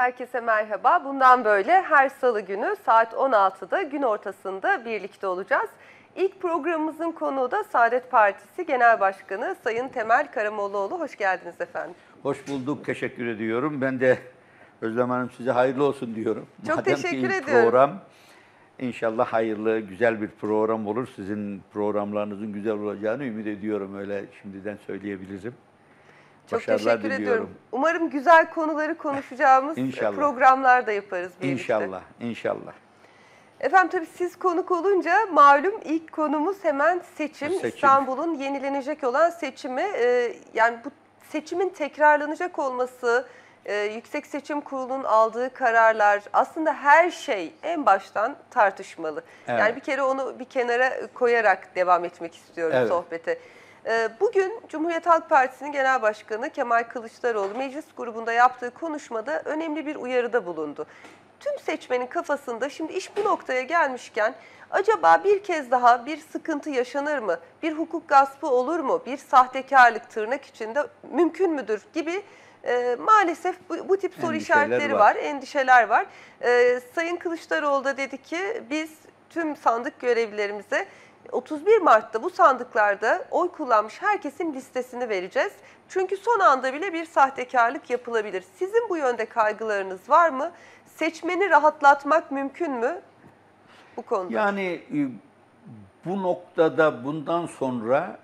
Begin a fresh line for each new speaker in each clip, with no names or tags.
Herkese merhaba. Bundan böyle her salı günü saat 16'da gün ortasında birlikte olacağız. İlk programımızın konuğu da Saadet Partisi Genel Başkanı Sayın Temel Karamollaoğlu. Hoş geldiniz efendim.
Hoş bulduk, teşekkür ediyorum. Ben de Özlem Hanım size hayırlı olsun diyorum.
Çok
Madem
teşekkür
ki
ediyorum.
program, inşallah hayırlı, güzel bir program olur. Sizin programlarınızın güzel olacağını ümit ediyorum. Öyle şimdiden söyleyebilirim.
Çok
Başarılar
teşekkür
diliyorum.
ediyorum. Umarım güzel konuları konuşacağımız programlar da yaparız birlikte.
İnşallah, inşallah.
Efendim tabii siz konuk olunca malum ilk konumuz hemen seçim. İstanbul'un yenilenecek olan seçimi. Yani bu seçimin tekrarlanacak olması, Yüksek Seçim Kurulu'nun aldığı kararlar, aslında her şey en baştan tartışmalı.
Evet.
Yani bir kere onu bir kenara koyarak devam etmek istiyorum sohbete. Bugün Cumhuriyet Halk Partisi'nin Genel Başkanı Kemal Kılıçdaroğlu meclis grubunda yaptığı konuşmada önemli bir uyarıda bulundu. Tüm seçmenin kafasında şimdi iş bu noktaya gelmişken acaba bir kez daha bir sıkıntı yaşanır mı? Bir hukuk gaspı olur mu? Bir sahtekarlık tırnak içinde mümkün müdür gibi maalesef bu tip soru işaretleri var, endişeler var. Sayın Kılıçdaroğlu da dedi ki biz tüm sandık görevlilerimize 31 Mart'ta bu sandıklarda oy kullanmış herkesin listesini vereceğiz. Çünkü son anda bile bir sahtekarlık yapılabilir. Sizin bu yönde kaygılarınız var mı? Seçmeni rahatlatmak mümkün mü bu konuda?
Yani bu noktada bundan sonra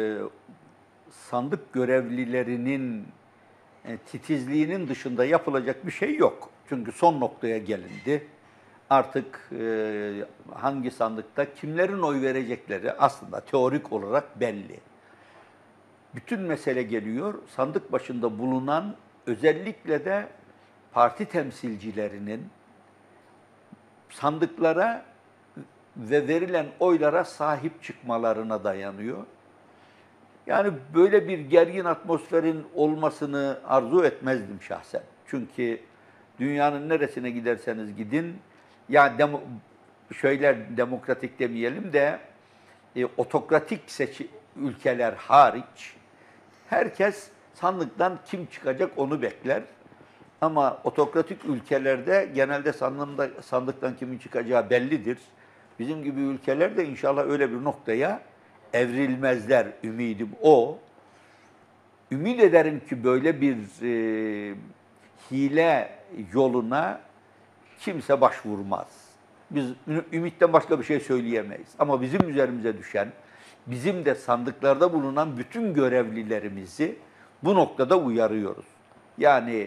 sandık görevlilerinin titizliğinin dışında yapılacak bir şey yok. Çünkü son noktaya gelindi. Artık hangi sandıkta kimlerin oy verecekleri aslında teorik olarak belli. Bütün mesele geliyor, sandık başında bulunan özellikle de parti temsilcilerinin sandıklara ve verilen oylara sahip çıkmalarına dayanıyor. Yani böyle bir gergin atmosferin olmasını arzu etmezdim şahsen. Çünkü dünyanın neresine giderseniz gidin, ya demokratik demeyelim de otokratik ülkeler hariç herkes sandıktan kim çıkacak onu bekler. Ama otokratik ülkelerde genelde sandıktan kimin çıkacağı bellidir. Bizim gibi ülkelerde inşallah öyle bir noktaya evrilmezler, ümidim o. Ümit ederim ki böyle bir hile yoluna kimse başvurmaz. Biz ümitten başka bir şey söyleyemeyiz. Ama bizim üzerimize düşen, bizim de sandıklarda bulunan bütün görevlilerimizi bu noktada uyarıyoruz. Yani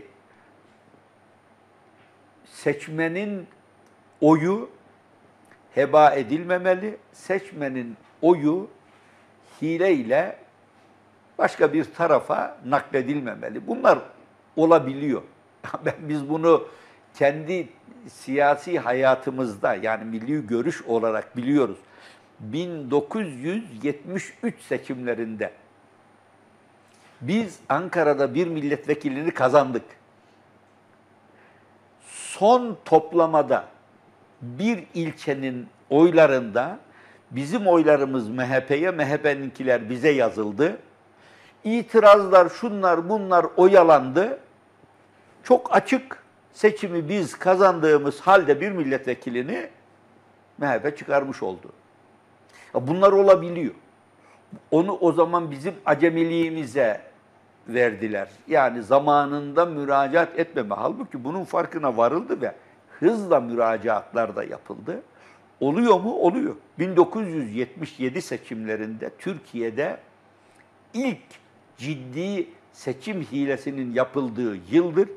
seçmenin oyu heba edilmemeli, seçmenin oyu hileyle başka bir tarafa nakledilmemeli. Bunlar olabiliyor. Biz bunu kendi siyasi hayatımızda yani milli görüş olarak biliyoruz. 1973 seçimlerinde biz Ankara'da bir milletvekilini kazandık. Son toplamada bir ilçenin oylarında bizim oylarımız MHP'ye, MHP'ninkiler bize yazıldı. İtirazlar, şunlar bunlar oyalandı. Çok açık seçimi biz kazandığımız halde bir milletvekilini MHP çıkarmış oldu. Bunlar olabiliyor. Onu o zaman bizim acemiliğimize verdiler. Yani zamanında müracaat etmeme. Halbuki bunun farkına varıldı ve hızla müracaatlar da yapıldı. Oluyor mu? Oluyor. 1977 seçimlerinde Türkiye'de ilk ciddi seçim hilesinin yapıldığı yıldır.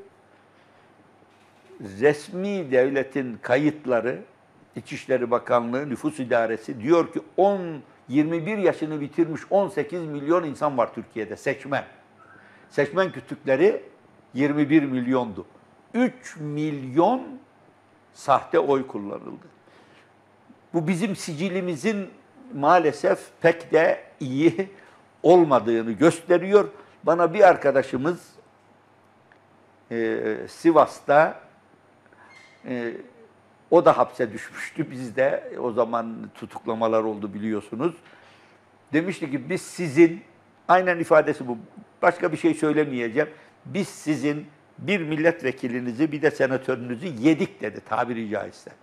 Resmi devletin kayıtları, İçişleri Bakanlığı, Nüfus İdaresi diyor ki 21 yaşını bitirmiş 18 milyon insan var Türkiye'de seçmen. Seçmen kütükleri 21 milyondu. 3 milyon sahte oy kullanıldı. Bu bizim sicilimizin maalesef pek de iyi olmadığını gösteriyor. Bana bir arkadaşımız Sivas'ta o da hapse düşmüştü. Bizde o zaman tutuklamalar oldu biliyorsunuz. Demişti ki biz sizin, aynen ifadesi bu, başka bir şey söylemeyeceğim. Biz sizin bir milletvekilinizi bir de senatörünüzü yedik dedi tabiri caizse.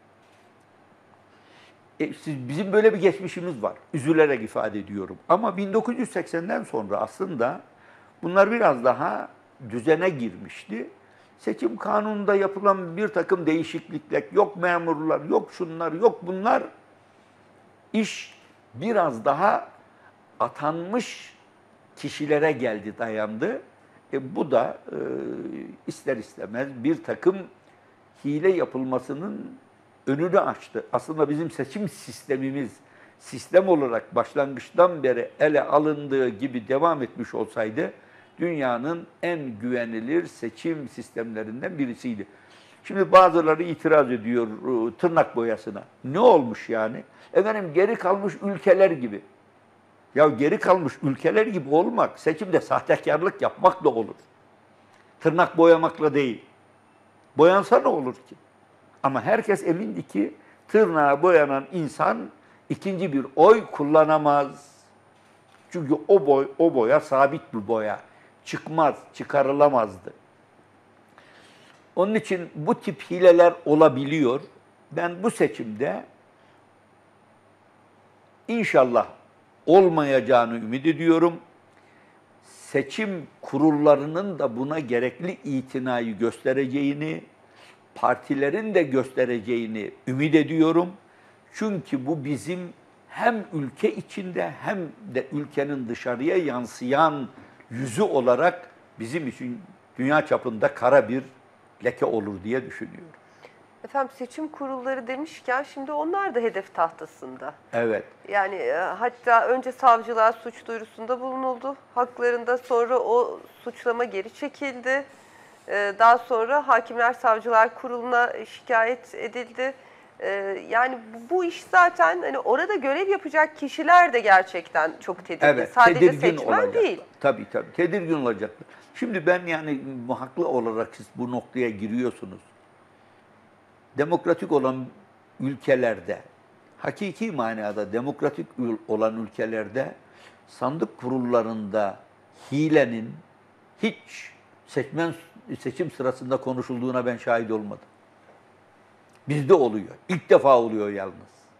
Bizim böyle bir geçmişimiz var. Üzülerek ifade ediyorum. Ama 1980'den sonra aslında bunlar biraz daha düzene girmişti. Seçim kanununda yapılan bir takım değişiklikler, yok memurlar, yok şunlar, yok bunlar, iş biraz daha atanmış kişilere geldi, dayandı. Bu da ister istemez bir takım hile yapılmasının önünü açtı. Aslında bizim seçim sistemimiz sistem olarak başlangıçtan beri ele alındığı gibi devam etmiş olsaydı dünyanın en güvenilir seçim sistemlerinden birisiydi. Şimdi bazıları itiraz ediyor tırnak boyasına. Ne olmuş yani? Efendim geri kalmış ülkeler gibi. Ya geri kalmış ülkeler gibi olmak, seçimde sahtekarlık yapmakla olur. Tırnak boyamakla değil. Boyansa ne olur ki? Ama herkes emindi ki tırnağa boyanan insan ikinci bir oy kullanamaz. Çünkü o boya sabit bir boya. Çıkmaz, çıkarılamazdı. Onun için bu tip hileler olabiliyor. Ben bu seçimde inşallah olmayacağını ümit ediyorum. Seçim kurullarının da buna gerekli itinayı göstereceğini, partilerin de göstereceğini ümit ediyorum. Çünkü bu bizim hem ülke içinde hem de ülkenin dışarıya yansıyan yüzü olarak bizim için dünya çapında kara bir leke olur diye düşünüyorum.
Efendim seçim kurulları demişken şimdi onlar da hedef tahtasında.
Evet.
Yani hatta önce savcılığa suç duyurusunda bulunuldu. Haklarında sonra o suçlama geri çekildi. Daha sonra Hakimler Savcılar Kurulu'na şikayet edildi. Yani bu iş zaten hani orada görev yapacak kişiler de gerçekten çok tedirgin.
Evet,
Sadece
tedirgin
seçmen
olacak.
değil.
Tabii tedirgin olacaklar. Şimdi ben yani haklı olarak siz bu noktaya giriyorsunuz. Demokratik olan ülkelerde, hakiki manada demokratik olan ülkelerde sandık kurullarında hilenin hiç seçim sırasında konuşulduğuna ben şahit olmadım. Bizde oluyor. İlk defa oluyor yalnız.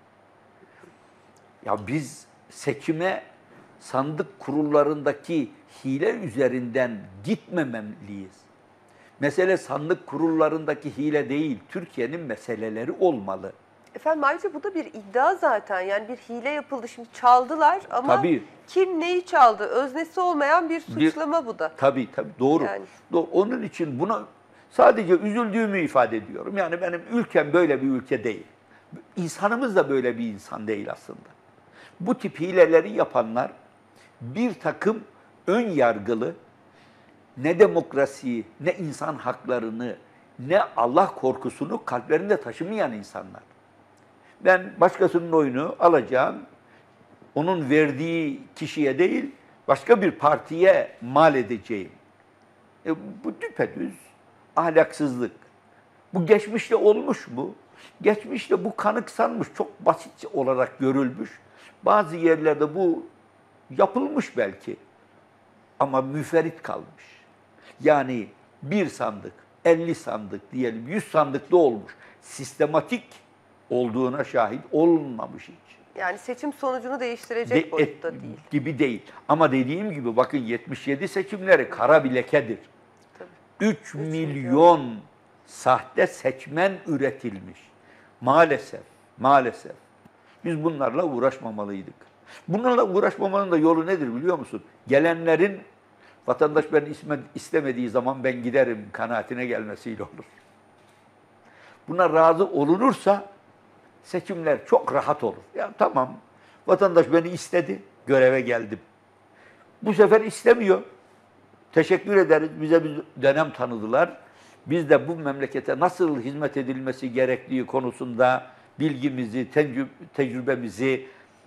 Ya biz seçime sandık kurullarındaki hile üzerinden gitmemeliyiz. Mesele sandık kurullarındaki hile değil, Türkiye'nin meseleleri olmalı.
Efendim ayrıca bu da bir iddia zaten. Yani bir hile yapıldı. Şimdi çaldılar ama
Tabii.
kim neyi çaldı? Öznesi olmayan bir suçlama bu da.
Tabii doğru.
Yani.
Doğru. Onun için buna sadece üzüldüğümü ifade ediyorum. Yani benim ülkem böyle bir ülke değil. İnsanımız da böyle bir insan değil aslında. Bu tip hileleri yapanlar bir takım ön yargılı, ne demokrasiyi, ne insan haklarını, ne Allah korkusunu kalplerinde taşımayan insanlar. Ben başkasının oyunu alacağım, onun verdiği kişiye değil, başka bir partiye mal edeceğim. Bu düpedüz ahlaksızlık. Bu geçmişte olmuş mu? Geçmişte bu kanıksanmış, çok basit olarak görülmüş. Bazı yerlerde bu yapılmış belki ama müferit kalmış. Yani bir sandık, 50 sandık diyelim, 100 sandıkta olmuş. Sistematik olduğuna şahit olunmamış hiç.
Yani seçim sonucunu değiştirecek boyutta değil.
Gibi değil. Ama dediğim gibi bakın 77 seçimleri kara bir lekedir.
Tabii.
3 milyon sahte seçmen üretilmiş. Maalesef. Biz bunlarla uğraşmamalıydık. Bunlarla uğraşmamanın da yolu nedir biliyor musun? Gelenlerin vatandaş beni istemediği zaman ben giderim kanaatine gelmesiyle olur. Buna razı olunursa seçimler çok rahat olur. Ya tamam, vatandaş beni istedi, göreve geldim. Bu sefer istemiyor. Teşekkür ederiz, bize bir dönem tanıdılar. Biz de bu memlekete nasıl hizmet edilmesi gerektiği konusunda bilgimizi, tecrübemizi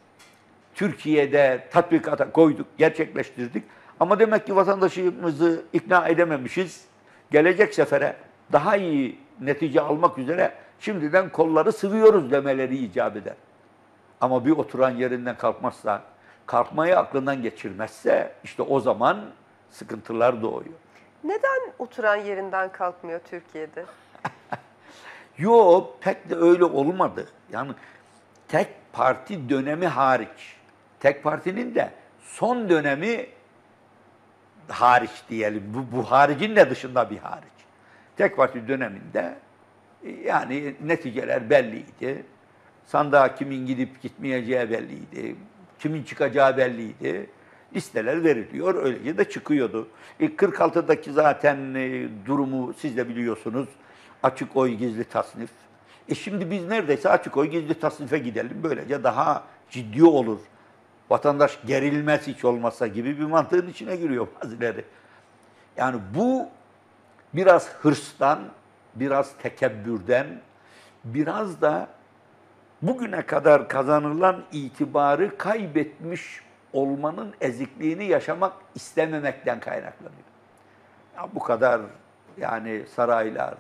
Türkiye'de tatbikata koyduk, gerçekleştirdik. Ama demek ki vatandaşımızı ikna edememişiz. Gelecek sefere daha iyi netice almak üzere şimdiden kolları sıvıyoruz demeleri icap eder. Ama bir oturan yerinden kalkmazsa, kalkmayı aklından geçirmezse işte o zaman sıkıntılar doğuyor.
Neden oturan yerinden kalkmıyor Türkiye'de?
Yo, pek de öyle olmadı. Yani tek parti dönemi hariç, tek partinin de son dönemi hariç diyelim. Bu haricin de dışında bir hariç. Tek parti döneminde yani neticeler belliydi. Sandığa kimin gidip gitmeyeceği belliydi. Kimin çıkacağı belliydi. Listeler veriliyor, öylece de çıkıyordu. 46'daki zaten durumu siz de biliyorsunuz. Açık oy gizli tasnif. Şimdi biz neredeyse açık oy gizli tasnife gidelim. Böylece daha ciddi olur. Vatandaş gerilmez hiç olmazsa gibi bir mantığın içine giriyor bazıları. Yani bu biraz hırstan, biraz tekebbürden, biraz da bugüne kadar kazanılan itibarı kaybetmiş olmanın ezikliğini yaşamak istememekten kaynaklanıyor. Ya bu kadar yani saraylar,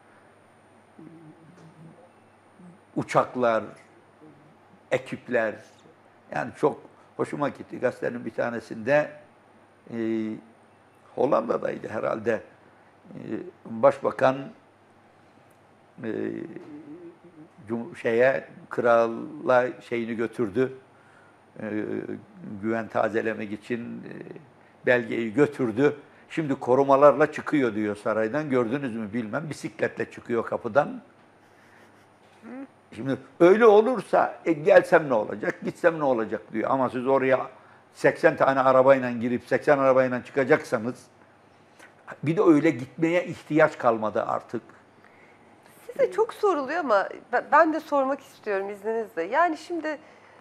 uçaklar, ekipler, yani çok hoşuma gitti. Gazetenin bir tanesinde Hollanda'daydı herhalde. Başbakan krala şeyini götürdü. Güven tazelemek için belgeyi götürdü. Şimdi korumalarla çıkıyor diyor saraydan. Gördünüz mü bilmem. Bisikletle çıkıyor kapıdan. Şimdi öyle olursa gelsem ne olacak, gitsem ne olacak diyor. Ama siz oraya 80 tane arabayla girip 80 arabayla çıkacaksanız bir de öyle gitmeye ihtiyaç kalmadı artık.
Size çok soruluyor ama ben de sormak istiyorum izninizle. Yani şimdi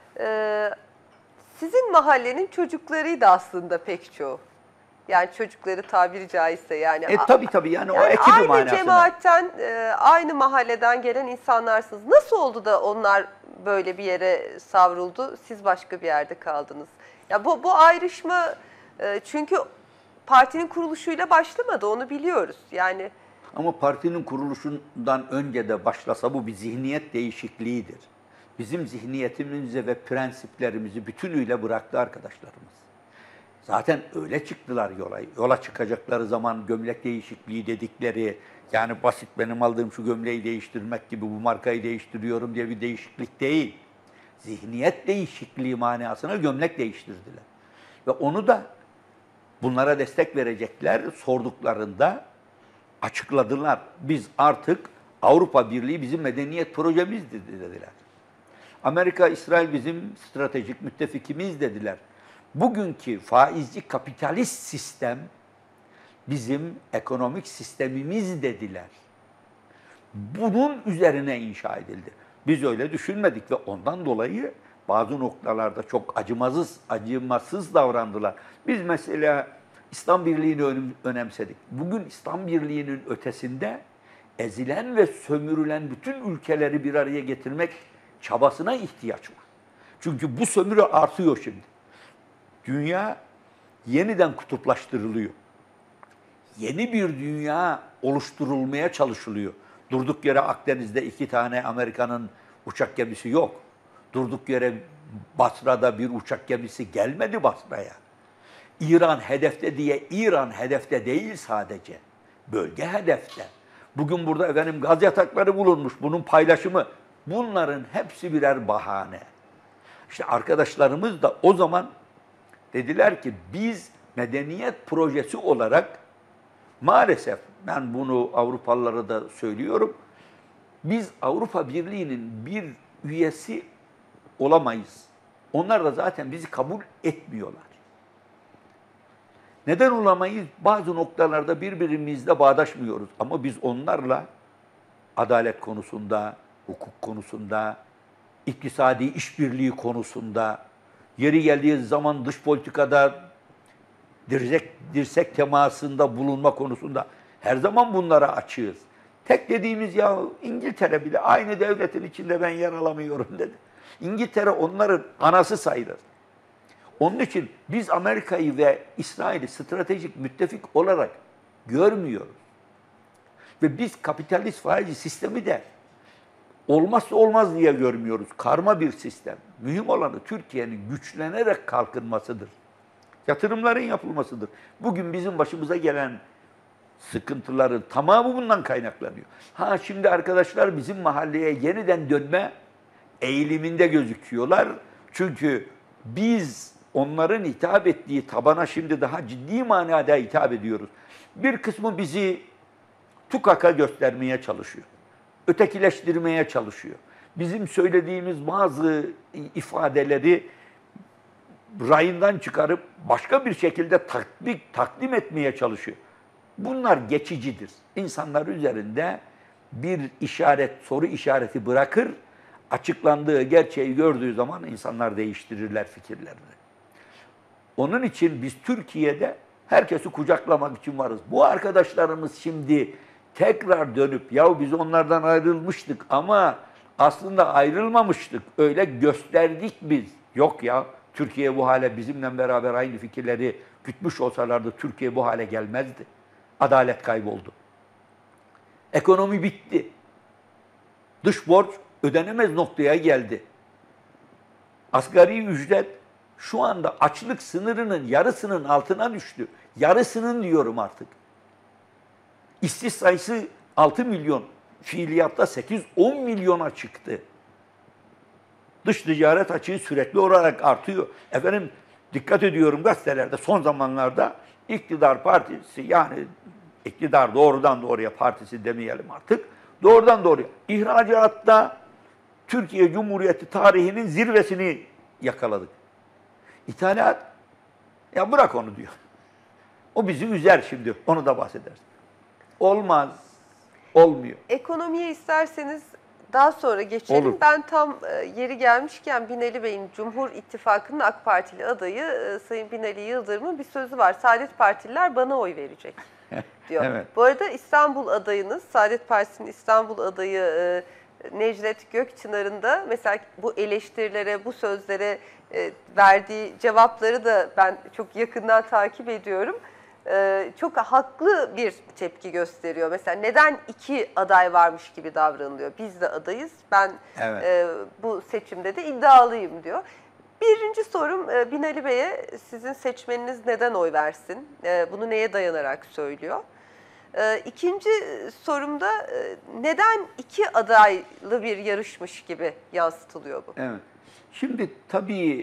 sizin mahallenin çocuklarıydı aslında pek çoğu. Yani çocukları tabiri caizse yani.
Tabii yani o
yani
ekibi
aynı
manasına.
cemaatten, aynı mahalleden gelen insanlarsınız. Nasıl oldu da onlar böyle bir yere savruldu, siz başka bir yerde kaldınız? Ya bu ayrışma çünkü partinin kuruluşuyla başlamadı, onu biliyoruz. Yani
Ama partinin kuruluşundan önce de başlasa bu bir zihniyet değişikliğidir. Bizim zihniyetimizi ve prensiplerimizi bütünüyle bıraktı arkadaşlarımız. Zaten öyle çıktılar yola. Yola çıkacakları zaman gömlek değişikliği dedikleri, yani basit benim aldığım şu gömleği değiştirmek gibi bu markayı değiştiriyorum diye bir değişiklik değil. Zihniyet değişikliği manasına gömlek değiştirdiler. Ve onu da bunlara destek verecekler sorduklarında açıkladılar. Biz artık Avrupa Birliği bizim medeniyet projemizdi dediler. Amerika, İsrail bizim stratejik müttefikimiz dediler. Bugünkü faizci kapitalist sistem bizim ekonomik sistemimiz dediler. Bunun üzerine inşa edildi. Biz öyle düşünmedik ve ondan dolayı bazı noktalarda çok acımasız davrandılar. Biz mesela İslam Birliği'ni önemsedik. Bugün İslam Birliği'nin ötesinde ezilen ve sömürülen bütün ülkeleri bir araya getirmek çabasına ihtiyaç var. Çünkü bu sömürü artıyor şimdi. Dünya yeniden kutuplaştırılıyor. Yeni bir dünya oluşturulmaya çalışılıyor. Durduk yere Akdeniz'de 2 tane Amerika'nın uçak gemisi yok. Durduk yere Basra'da bir uçak gemisi gelmedi Basra'ya. İran hedefte diye İran hedefte değil sadece. Bölge hedefte. Bugün burada efendim gaz yatakları bulunmuş. Bunun paylaşımı. Bunların hepsi birer bahane. İşte arkadaşlarımız da o zaman dediler ki biz medeniyet projesi olarak maalesef ben bunu Avrupalılara da söylüyorum. Biz Avrupa Birliği'nin bir üyesi olamayız. Onlar da zaten bizi kabul etmiyorlar. Neden olamayız? Bazı noktalarda birbirimizle bağdaşmıyoruz. Ama biz onlarla adalet konusunda, hukuk konusunda, iktisadi işbirliği konusunda, yeri geldiği zaman dış politikada dirsek temasında bulunma konusunda her zaman bunlara açığız. Tek dediğimiz ya İngiltere bile aynı devletin içinde ben yer alamıyorum dedi. İngiltere onların anası sayılır. Onun için biz Amerika'yı ve İsrail'i stratejik müttefik olarak görmüyoruz. Ve biz kapitalist faizci sistemi de olmazsa olmaz diye görmüyoruz. Karma bir sistem. Mühim olanı Türkiye'nin güçlenerek kalkınmasıdır. Yatırımların yapılmasıdır. Bugün bizim başımıza gelen sıkıntıların tamamı bundan kaynaklanıyor. Ha şimdi arkadaşlar bizim mahalleye yeniden dönme eğiliminde gözüküyorlar. Çünkü biz onların hitap ettiği tabana şimdi daha ciddi manada hitap ediyoruz. Bir kısmı bizi tukaka göstermeye çalışıyor. Ötekileştirmeye çalışıyor. Bizim söylediğimiz bazı ifadeleri rayından çıkarıp başka bir şekilde takdim etmeye çalışıyor. Bunlar geçicidir. İnsanlar üzerinde bir işaret, soru işareti bırakır, açıklandığı gerçeği gördüğü zaman insanlar değiştirirler fikirlerini. Onun için biz Türkiye'de herkesi kucaklamak için varız. Bu arkadaşlarımız şimdi tekrar dönüp ya biz onlardan ayrılmıştık ama aslında ayrılmamıştık. Öyle gösterdik biz. Yok ya Türkiye bu hale bizimle beraber aynı fikirleri gütmüş olsalardı Türkiye bu hale gelmezdi. Adalet kayboldu. Ekonomi bitti. Dış borç ödenemez noktaya geldi. Asgari ücret şu anda açlık sınırının yarısının altına düştü. Yarısının diyorum artık. İşsiz sayısı 6 milyon, fiiliyatta 8-10 milyona çıktı. Dış ticaret açığı sürekli olarak artıyor. Efendim dikkat ediyorum gazetelerde son zamanlarda iktidar partisi yani iktidar doğrudan doğruya partisi demeyelim artık. Doğrudan doğruya ihracatta Türkiye Cumhuriyeti tarihinin zirvesini yakaladık. İthalat ya bırak onu diyor. O bizi üzer şimdi. Onu da bahsedersin. Olmaz. Olmuyor.
Ekonomiye isterseniz daha sonra geçelim.
Olur.
Ben tam yeri gelmişken Binali Bey'in Cumhur İttifakı'nın AK Partili adayı Sayın Binali Yıldırım'ın bir sözü var. Saadet Partililer bana oy verecek diyor.
Evet.
Bu arada İstanbul adayınız, Saadet Partisi'nin İstanbul adayı Necdet Gökçınar'ın da mesela bu eleştirilere, bu sözlere verdiği cevapları da ben çok yakından takip ediyorum. Çok haklı bir tepki gösteriyor. Mesela neden iki aday varmış gibi davranılıyor? Biz de adayız. Ben
Evet.
bu seçimde de iddialıyım diyor. Birinci sorum Binali Bey'e sizin seçmeniniz neden oy versin? Bunu neye dayanarak söylüyor? İkinci sorumda neden iki adaylı bir yarışmış gibi yansıtılıyor bu?
Evet. Şimdi tabii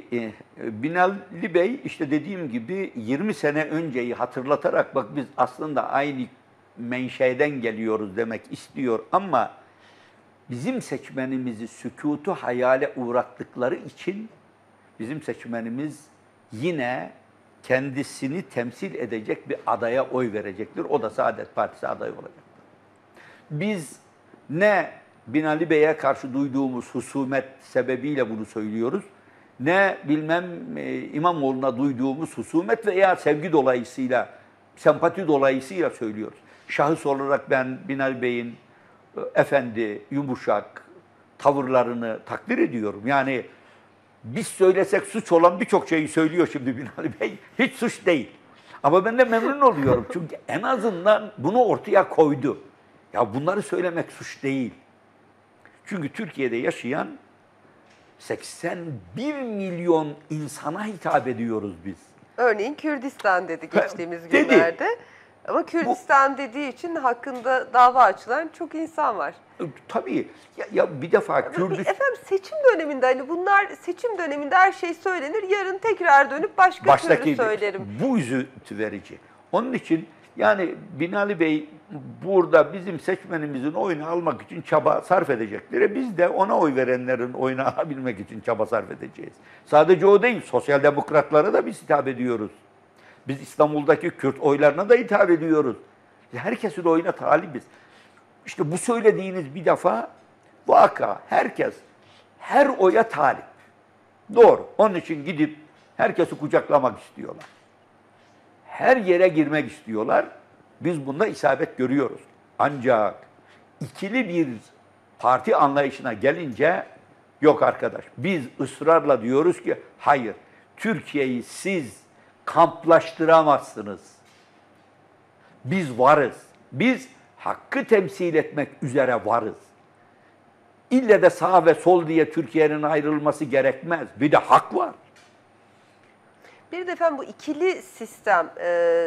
Binali Bey işte dediğim gibi 20 sene önceyi hatırlatarak bak biz aslında aynı menşeden geliyoruz demek istiyor ama bizim seçmenimizi sükutu hayale uğrattıkları için bizim seçmenimiz yine kendisini temsil edecek bir adaya oy verecektir. O da Saadet Partisi adayı olacaktır. Biz ne Binali Bey'e karşı duyduğumuz husumet sebebiyle bunu söylüyoruz, ne bilmem İmamoğlu'na duyduğumuz husumet veya sevgi dolayısıyla, sempati dolayısıyla söylüyoruz. Şahıs olarak ben Binali Bey'in efendi, yumuşak tavırlarını takdir ediyorum. Yani biz söylesek suç olan birçok şeyi söylüyor şimdi Binali Bey. Hiç suç değil. Ama ben de memnun oluyorum. Çünkü en azından bunu ortaya koydu. Ya bunları söylemek suç değil. Çünkü Türkiye'de yaşayan 81 milyon insana hitap ediyoruz biz.
Örneğin Kürdistan dedi geçtiğimiz
Dedi.
günlerde. Ama Kürdistan dediği için hakkında dava açılan çok insan var.
Tabii. Ya bir defa Kürdistan...
Efendim seçim döneminde hani bunlar seçim döneminde her şey söylenir. Yarın tekrar dönüp başka türlü söylerim.
Bu üzüntü verici. Onun için yani Binali Bey burada bizim seçmenimizin oyunu almak için çaba sarf edecekleri biz de ona oy verenlerin oyunu alabilmek için çaba sarf edeceğiz. Sadece o değil, sosyal demokratlara da biz hitap ediyoruz. Biz İstanbul'daki Kürt oylarına da hitap ediyoruz. Herkesin oyuna talibiz. İşte bu söylediğiniz bir defa vaka herkes her oya talip. Doğru. Onun için gidip herkesi kucaklamak istiyorlar. Her yere girmek istiyorlar. Biz bunda isabet görüyoruz. Ancak ikili bir parti anlayışına gelince yok arkadaş. Biz ısrarla diyoruz ki hayır. Türkiye'yi siz kamplaştıramazsınız. Biz varız. Biz hakkı temsil etmek üzere varız. İlle de sağ ve sol diye Türkiye'nin ayrılması gerekmez. Bir de hak var.
Bir de efendim bu ikili sistem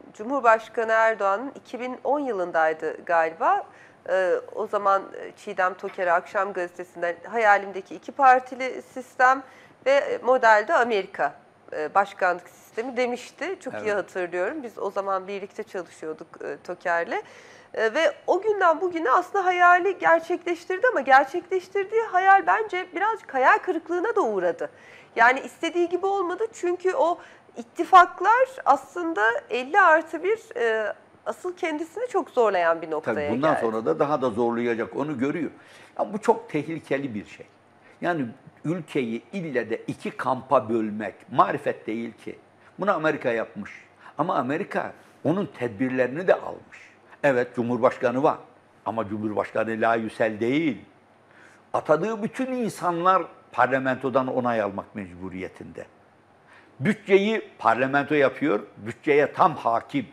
Cumhurbaşkanı Erdoğan'ın 2010 yılındaydı galiba. O zaman Çiğdem Toker'e Akşam Gazetesi'nden hayalimdeki iki partili sistem ve modelde Amerika başkanlık sistemi demişti. Çok iyi hatırlıyorum. Biz o zaman birlikte çalışıyorduk Toker'le. Ve o günden bugüne aslında hayali gerçekleştirdi ama gerçekleştirdiği hayal bence birazcık hayal kırıklığına da uğradı. Yani istediği gibi olmadı çünkü o ittifaklar aslında 50+1 asıl kendisini çok zorlayan bir noktaya
Tabii bundan
geldi.
sonra da daha da zorlayacak, onu görüyor. Ya bu çok tehlikeli bir şey. Yani ülkeyi ille de iki kampa bölmek marifet değil ki. Bunu Amerika yapmış. Ama Amerika onun tedbirlerini de almış. Evet, Cumhurbaşkanı var ama Cumhurbaşkanı layüsel değil. Atadığı bütün insanlar parlamentodan onay almak mecburiyetinde. Bütçeyi parlamento yapıyor, bütçeye tam hakim.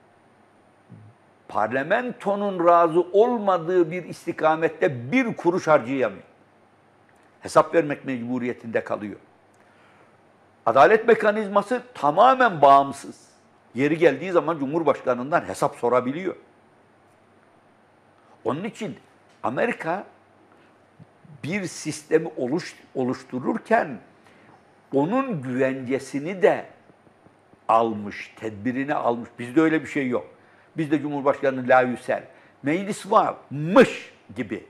Parlamentonun razı olmadığı bir istikamette bir kuruş harcayamıyor. Hesap vermek mecburiyetinde kalıyor. Adalet mekanizması tamamen bağımsız. Yeri geldiği zaman Cumhurbaşkanı'ndan hesap sorabiliyor. Onun için Amerika bir sistemi oluştururken onun güvencesini de almış, tedbirini almış. Bizde öyle bir şey yok. Bizde Cumhurbaşkanı layüsel. Meclis varmış gibi.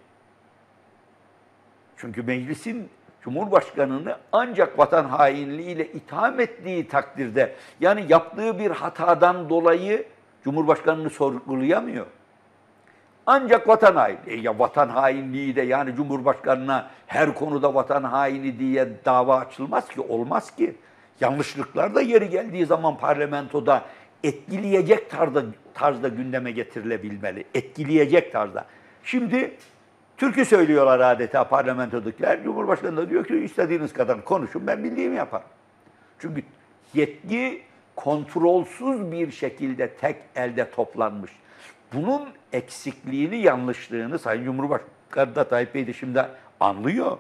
Çünkü meclisin Cumhurbaşkanı'nı ancak vatan hainliğiyle itham ettiği takdirde, yani yaptığı bir hatadan dolayı Cumhurbaşkanı'nı sorgulayamıyor. Ancak vatan haini. Ya vatan hainliği de, yani Cumhurbaşkanı'na her konuda vatan haini diye dava açılmaz ki, olmaz ki. Yanlışlıklar da yeri geldiği zaman parlamentoda etkileyecek tarzda gündeme getirilebilmeli. Etkileyecek tarzda. Şimdi türkü söylüyorlar adeta parlamentodakiler. Cumhurbaşkanı da diyor ki istediğiniz kadar konuşun, ben bildiğimi yaparım. Çünkü yetki kontrolsüz bir şekilde tek elde toplanmış. Bunun eksikliğini, yanlışlığını Sayın Cumhurbaşkanı da Tayyip Bey de şimdi anlıyor.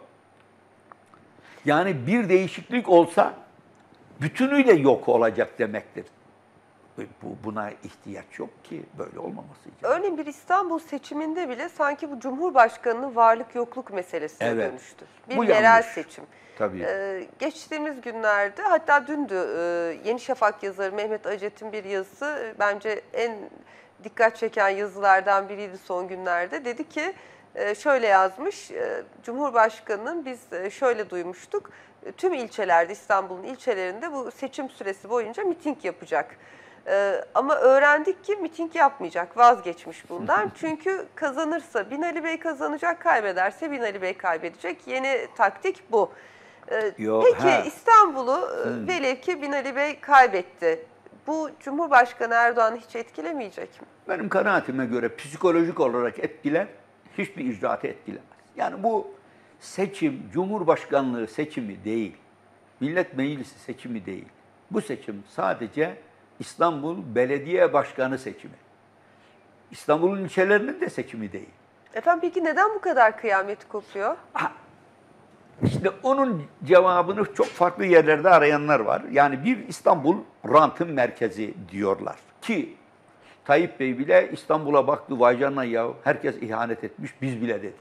Yani bir değişiklik olsa bütünüyle yok olacak demektir. Buna ihtiyaç yok ki, böyle olmaması için.
Örneğin bir İstanbul seçiminde bile sanki bu Cumhurbaşkanı'nın varlık yokluk meselesine dönüştü. Bir
Bu
yerel
yanlış.
seçim.
Tabii.
Geçtiğimiz günlerde, hatta dündü, Yeni Şafak yazarı Mehmet Acet'in bir yazısı bence en dikkat çeken yazılardan biriydi son günlerde. Dedi ki, şöyle yazmış, Cumhurbaşkanı'nın biz şöyle duymuştuk, tüm ilçelerde, İstanbul'un ilçelerinde bu seçim süresi boyunca miting yapacak. Ama öğrendik ki miting yapmayacak, vazgeçmiş bundan. Çünkü kazanırsa Binali Bey kazanacak, kaybederse Binali Bey kaybedecek. Yeni taktik bu. Peki İstanbul'u velev ki Binali Bey kaybetti. Bu Cumhurbaşkanı Erdoğan'ı hiç etkilemeyecek mi?
Benim kanaatime göre psikolojik olarak etkiler, hiçbir icraatı etkilemez. Yani bu seçim, Cumhurbaşkanlığı seçimi değil, Millet Meclisi seçimi değil. Bu seçim sadece İstanbul Belediye Başkanı seçimi. İstanbul'un ilçelerinin de seçimi değil.
Efendim peki neden bu kadar kıyamet kopuyor?
İşte onun cevabını çok farklı yerlerde arayanlar var. Yani bir İstanbul rantın merkezi diyorlar ki Tayyip Bey bile İstanbul'a baktı, vay canına ya herkes ihanet etmiş, biz bile dedi.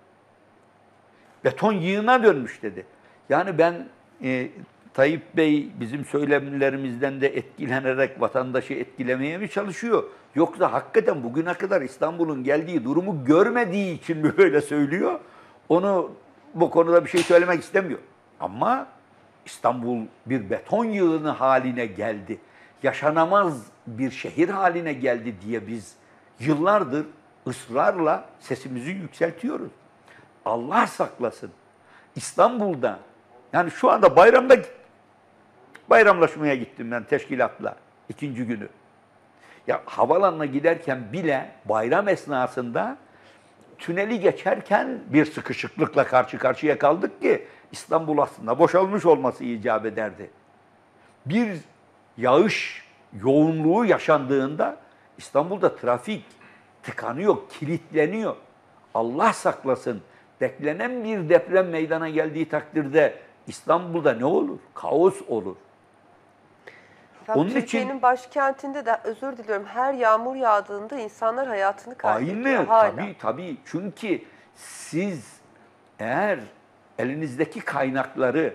Beton yığına dönmüş dedi. Yani ben Tayyip Bey bizim söylemlerimizden de etkilenerek vatandaşı etkilemeye mi çalışıyor? Yoksa hakikaten bugüne kadar İstanbul'un geldiği durumu görmediği için mi böyle söylüyor? Onu bu konuda bir şey söylemek istemiyor. Ama İstanbul bir beton yığını haline geldi. Yaşanamaz bir şehir haline geldi diye biz yıllardır ısrarla sesimizi yükseltiyoruz. Allah saklasın. İstanbul'da, yani şu anda bayramlaşmaya gittim ben teşkilatla ikinci günü. Ya havalanına giderken bile bayram esnasında tüneli geçerken bir sıkışıklıkla karşı karşıya kaldık ki İstanbul aslında boşalmış olması icap ederdi. Bir yağış yoğunluğu yaşandığında İstanbul'da trafik tıkanıyor, kilitleniyor. Allah saklasın, beklenen bir deprem meydana geldiği takdirde İstanbul'da ne olur? Kaos olur.
Efendim,
Onun
Türkiye'nin
için
başkentinde de özür diliyorum her yağmur yağdığında insanlar hayatını kaybediyor
aynı
hala.
tabii çünkü siz eğer elinizdeki kaynakları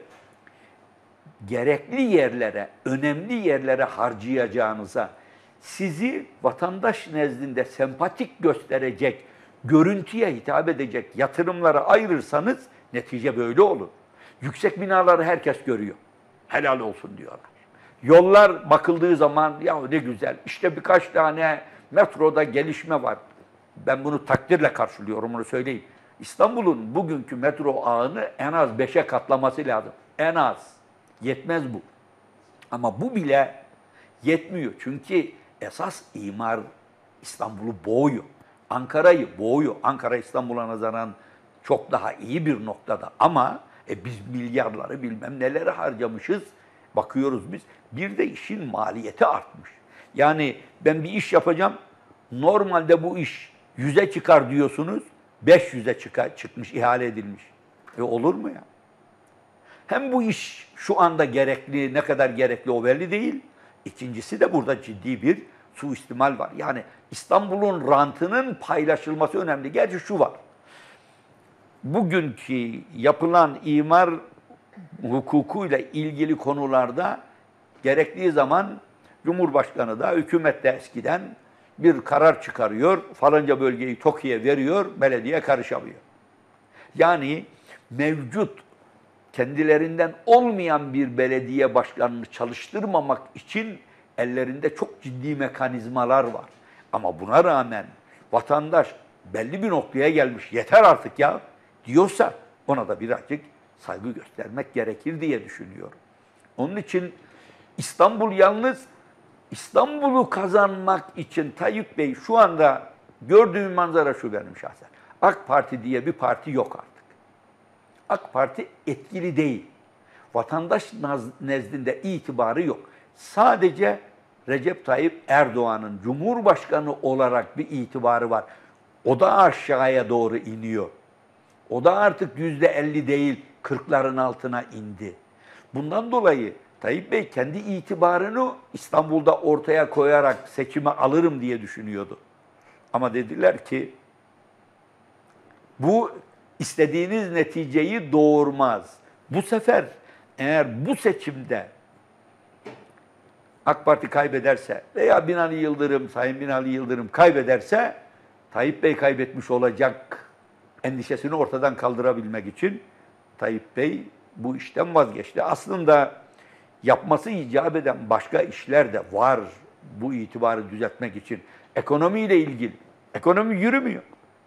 gerekli yerlere, önemli yerlere harcayacağınıza, sizi vatandaş nezdinde sempatik gösterecek, görüntüye hitap edecek yatırımlara ayırırsanız netice böyle olur. Yüksek binaları herkes görüyor. Helal olsun diyorlar. Yollar bakıldığı zaman ya ne güzel, işte birkaç tane metroda gelişme var. Ben bunu takdirle karşılıyorum, onu söyleyeyim. İstanbul'un bugünkü metro ağını en az 5'e katlaması lazım. En az. Yetmez bu. Ama bu bile yetmiyor. Çünkü esas imar İstanbul'u boğuyor. Ankara'yı boğuyor. Ankara İstanbul'a nazaran çok daha iyi bir noktada. Ama biz milyarları bilmem neleri harcamışız. Bakıyoruz biz. Bir de işin maliyeti artmış. Yani ben bir iş yapacağım. Normalde bu iş 100'e çıkar diyorsunuz. 500'e çıkmış, ihale edilmiş. Olur mu ya? Hem bu iş şu anda gerekli, ne kadar gerekli o belli değil. İkincisi de burada ciddi bir suistimal var. Yani İstanbul'un rantının paylaşılması önemli. Gerçi şu var. Bugünkü yapılan imar hukukuyla ilgili konularda gerektiği zaman Cumhurbaşkanı da hükümet de eskiden bir karar çıkarıyor. Falanca bölgeyi TOKİ'ye veriyor, belediye karışamıyor. Yani mevcut kendilerinden olmayan bir belediye başkanını çalıştırmamak için ellerinde çok ciddi mekanizmalar var. Ama buna rağmen vatandaş belli bir noktaya gelmiş, yeter artık ya diyorsa ona da birazcık saygı göstermek gerekir diye düşünüyorum. Onun için İstanbul yalnız İstanbul'u kazanmak için Tayyip Bey şu anda gördüğüm manzara şu benim şahsen. AK Parti diye bir parti yok artık. AK Parti etkili değil. Vatandaş nezdinde itibarı yok. Sadece Recep Tayyip Erdoğan'ın Cumhurbaşkanı olarak bir itibarı var. O da aşağıya doğru iniyor. O da artık %50 değil, 40'ların altına indi. Bundan dolayı Tayyip Bey kendi itibarını İstanbul'da ortaya koyarak seçime alırım diye düşünüyordu. Ama dediler ki bu istediğiniz neticeyi doğurmaz. Bu sefer eğer bu seçimde AK Parti kaybederse veya Binali Yıldırım, Sayın Binali Yıldırım kaybederse Tayyip Bey kaybetmiş olacak endişesini ortadan kaldırabilmek için Tayyip Bey bu işten vazgeçti. Aslında yapması icap eden başka işler de var bu itibarı düzeltmek için. Ekonomiyle ilgili. Ekonomi yürümüyor.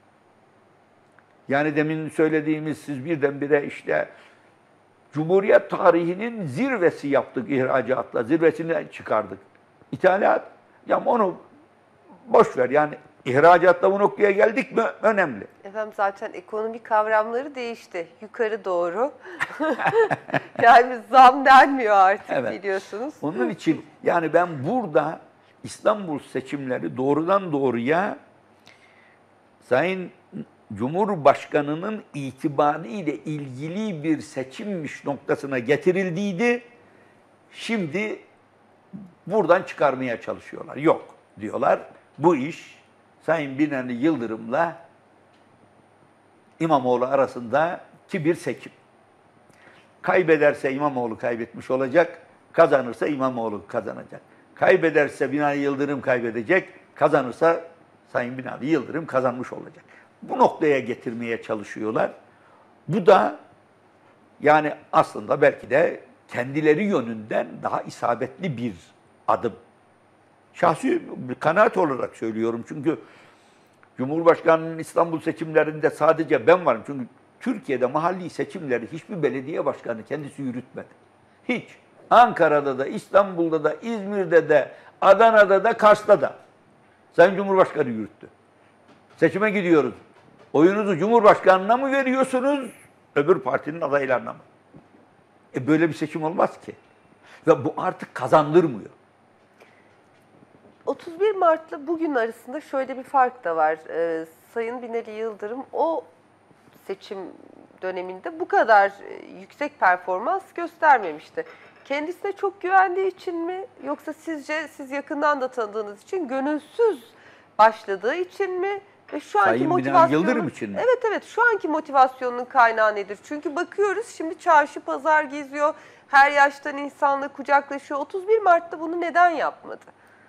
Yani demin söylediğimiz siz birdenbire işte Cumhuriyet tarihinin zirvesi yaptık ihracatla, zirvesini çıkardık. İthalat, ya onu boş ver yani ihracatta bu noktaya geldik mi önemli.
Efendim zaten ekonomik kavramları değişti. Yukarı doğru. Yani zam denmiyor artık
Evet.
biliyorsunuz.
Onun için yani ben burada İstanbul seçimleri doğrudan doğruya Sayın Cumhurbaşkanı'nın itibarı ile ilgili bir seçimmiş noktasına getirildiydi. Şimdi buradan çıkarmaya çalışıyorlar. Yok diyorlar. Bu iş Sayın Binali Yıldırım'la İmamoğlu arasındaki bir seçim. Kaybederse İmamoğlu kaybetmiş olacak, kazanırsa İmamoğlu kazanacak. Kaybederse Binali Yıldırım kaybedecek, kazanırsa Sayın Binali Yıldırım kazanmış olacak. Bu noktaya getirmeye çalışıyorlar. Bu da yani aslında belki de kendileri yönünden daha isabetli bir adım. Şahsi bir kanaat olarak söylüyorum çünkü Cumhurbaşkanı'nın İstanbul seçimlerinde sadece ben varım. Çünkü Türkiye'de mahalli seçimleri hiçbir belediye başkanı kendisi yürütmedi. Hiç. Ankara'da da, İstanbul'da da, İzmir'de de, Adana'da da, Kars'ta da. Sayın Cumhurbaşkanı yürüttü. Seçime gidiyoruz. Oyunuzu Cumhurbaşkanı'na mı veriyorsunuz, öbür partinin adaylarına mı? Böyle bir seçim olmaz ki. Ve bu artık kazandırmıyor.
31 Mart'la bugün arasında şöyle bir fark da var. Sayın Binali Yıldırım o seçim döneminde bu kadar yüksek performans göstermemişti. Kendisine çok güvendiği için mi, yoksa sizce siz yakından da tanıdığınız için gönülsüz başladığı için mi? Ve şu anki
Sayın Binali
motivasyonun,
Yıldırım için mi?
evet evet, şu anki motivasyonun kaynağı nedir? Çünkü bakıyoruz şimdi çarşı pazar geziyor, her yaştan insanla kucaklaşıyor. 31 Mart'ta bunu neden yapmadı?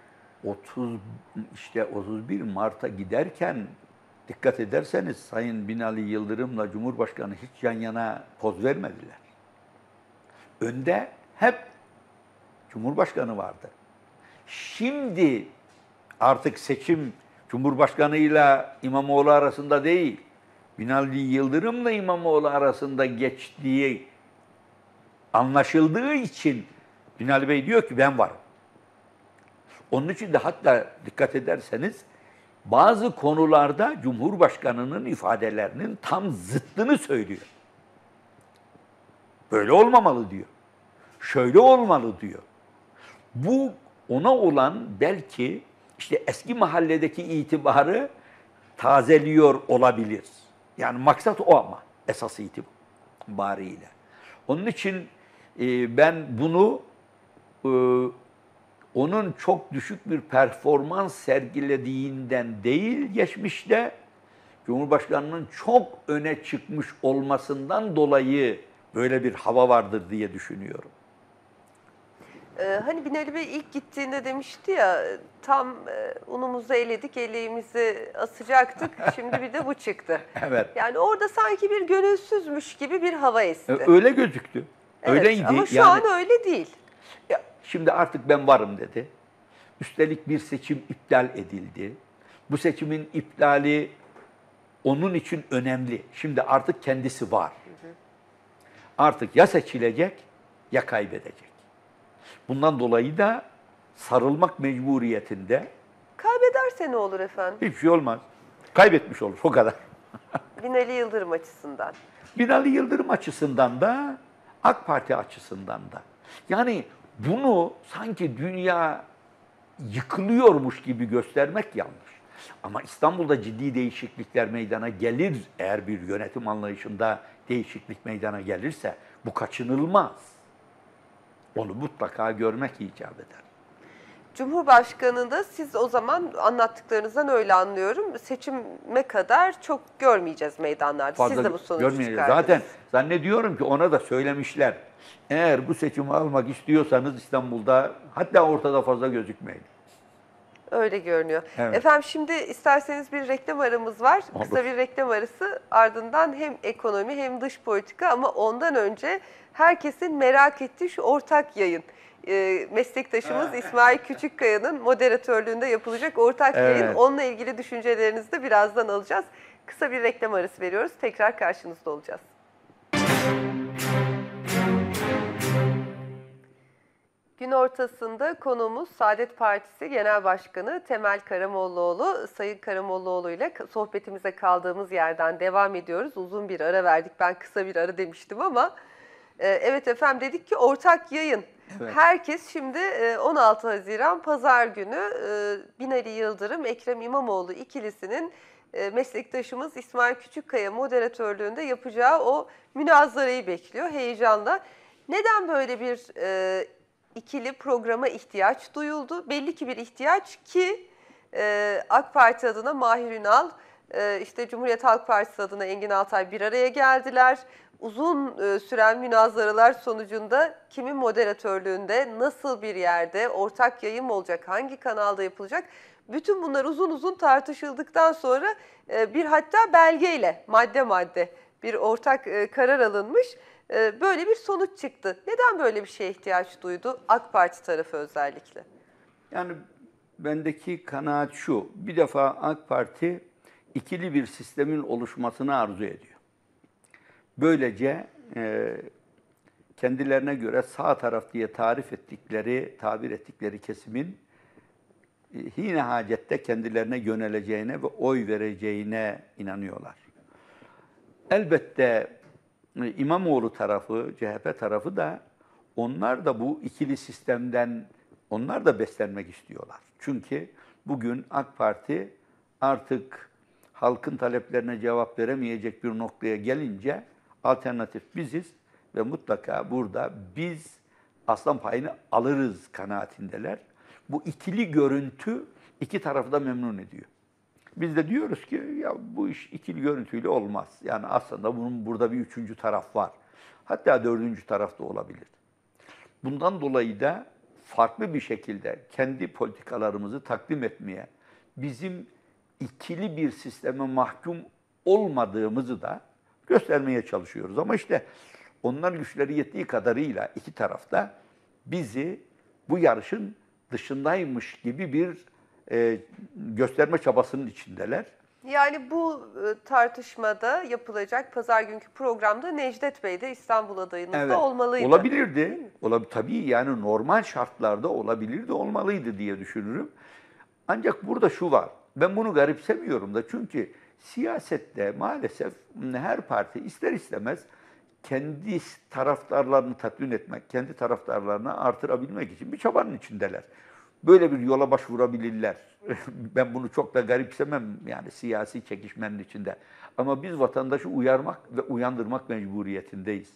31 Mart'a giderken dikkat ederseniz Sayın Binali Yıldırım'la Cumhurbaşkanı hiç yan yana poz vermediler. Önde hep Cumhurbaşkanı vardı. Şimdi artık seçim Cumhurbaşkanıyla İmamoğlu arasında değil, Binali Yıldırım'la İmamoğlu arasında geçtiği anlaşıldığı için Binali Bey diyor ki ben varım. Onun için de hatta dikkat ederseniz bazı konularda Cumhurbaşkanı'nın ifadelerinin tam zıttını söylüyor. Böyle olmamalı diyor. Şöyle olmalı diyor. Bu ona olan belki işte eski mahalledeki itibarı tazeliyor olabilir. Yani maksat o ama esas itibariyle. Onun için ben bunu onun çok düşük bir performans sergilediğinden değil geçmişte, Cumhurbaşkanı'nın çok öne çıkmış olmasından dolayı böyle bir hava vardır diye düşünüyorum.
Hani Binali Bey ilk gittiğinde demişti ya, tam unumuzu eledik, eleğimizi asacaktık, şimdi bir de bu çıktı.
Evet.
Yani orada sanki bir gönülsüzmüş gibi bir hava esti.
Öyle gözüktü.
Evet,
Öyleydi.
ama şu
Yani,
an öyle değil.
ya, şimdi artık ben varım dedi. Üstelik bir seçim iptal edildi. Bu seçimin iptali onun için önemli. Şimdi artık kendisi var. Artık ya seçilecek ya kaybedecek. Bundan dolayı da sarılmak mecburiyetinde.
Kaybederse ne olur efendim?
Hiçbir şey olmaz. Kaybetmiş olur, o kadar.
Binali Yıldırım açısından.
Binali Yıldırım açısından da, AK Parti açısından da. Yani bunu sanki dünya yıkılıyormuş gibi göstermek yanlış. Ama İstanbul'da ciddi değişiklikler meydana gelir, eğer bir yönetim anlayışında değişiklik meydana gelirse bu kaçınılmaz. Onu mutlaka görmek icap eder.
Cumhurbaşkanı'nda siz o zaman anlattıklarınızdan öyle anlıyorum, seçime kadar çok görmeyeceğiz meydanlarda. Siz de bu sonucu
görmeyeceğiz.
çıkardınız.
Zaten zannediyorum ki ona da söylemişler. Eğer bu seçimi almak istiyorsanız İstanbul'da, hatta ortada fazla gözükmeyin.
Öyle görünüyor.
Evet.
Efendim şimdi isterseniz bir reklam aramız var.
Olur.
Kısa bir reklam arası, ardından hem ekonomi hem dış politika, ama ondan önce herkesin merak ettiği şu ortak yayın. Meslektaşımız İsmail Küçükkaya'nın moderatörlüğünde yapılacak ortak yayın.
Evet.
Onunla ilgili düşüncelerinizi de birazdan alacağız. Kısa bir reklam arası veriyoruz. Tekrar karşınızda olacağız. Gün ortasında konuğumuz Saadet Partisi Genel Başkanı Temel Karamollaoğlu. Sayın Karamollaoğlu ile sohbetimize kaldığımız yerden devam ediyoruz. Uzun bir ara verdik. Ben kısa bir ara demiştim ama evet efendim, dedik ki ortak yayın.
Evet.
Herkes şimdi 16 Haziran Pazar günü Binali Yıldırım, Ekrem İmamoğlu ikilisinin meslektaşımız İsmail Küçükkaya moderatörlüğünde yapacağı o münazarayı bekliyor heyecanla. Neden böyle bir ikili programa ihtiyaç duyuldu? Belli ki bir ihtiyaç ki AK Parti adına Mahir Ünal, işte Cumhuriyet Halk Partisi adına Engin Altay bir araya geldiler. Uzun süren münazaralar sonucunda kimin moderatörlüğünde, nasıl bir yerde, ortak yayın mı olacak, hangi kanalda yapılacak? Bütün bunlar uzun uzun tartışıldıktan sonra bir hatta belgeyle madde madde bir ortak karar alınmış. Böyle bir sonuç çıktı. Neden böyle bir şeye ihtiyaç duydu AK Parti tarafı özellikle?
Yani bendeki kanaat şu: bir defa AK Parti ikili bir sistemin oluşmasını arzu ediyor. Böylece kendilerine göre sağ taraf diye tabir ettikleri kesimin hine hacette kendilerine yöneleceğine ve oy vereceğine inanıyorlar. Elbette İmamoğlu tarafı, CHP tarafı da, onlar da bu ikili sistemden onlar da beslenmek istiyorlar. Çünkü bugün AK Parti artık halkın taleplerine cevap veremeyecek bir noktaya gelince alternatif biziz ve mutlaka burada biz aslan payını alırız kanaatindeler. Bu ikili görüntü iki tarafı da memnun ediyor. Biz de diyoruz ki ya bu iş ikili görüntüyle olmaz. Yani aslında bunun burada bir üçüncü taraf var. Hatta dördüncü taraf da olabilir. Bundan dolayı da farklı bir şekilde kendi politikalarımızı takdim etmeye, bizim ikili bir sisteme mahkum olmadığımızı da göstermeye çalışıyoruz. Ama işte onlar güçleri yettiği kadarıyla iki tarafta bizi bu yarışın dışındaymış gibi bir gösterme çabasının içindeler.
Yani bu tartışmada yapılacak pazar günkü programda Necdet Bey de İstanbul adayınızda olmalıydı.
Olabilirdi. Tabii yani normal şartlarda olabilirdi, olmalıydı diye düşünürüm. Ancak burada şu var. Ben bunu garipsemiyorum da çünkü siyasette maalesef her parti ister istemez kendi taraftarlarını tatmin etmek, kendi taraftarlarını artırabilmek için bir çabanın içindeler. Böyle bir yola başvurabilirler. Ben bunu çok da garipsemem yani siyasi çekişmenin içinde. Ama biz vatandaşı uyarmak ve uyandırmak mecburiyetindeyiz.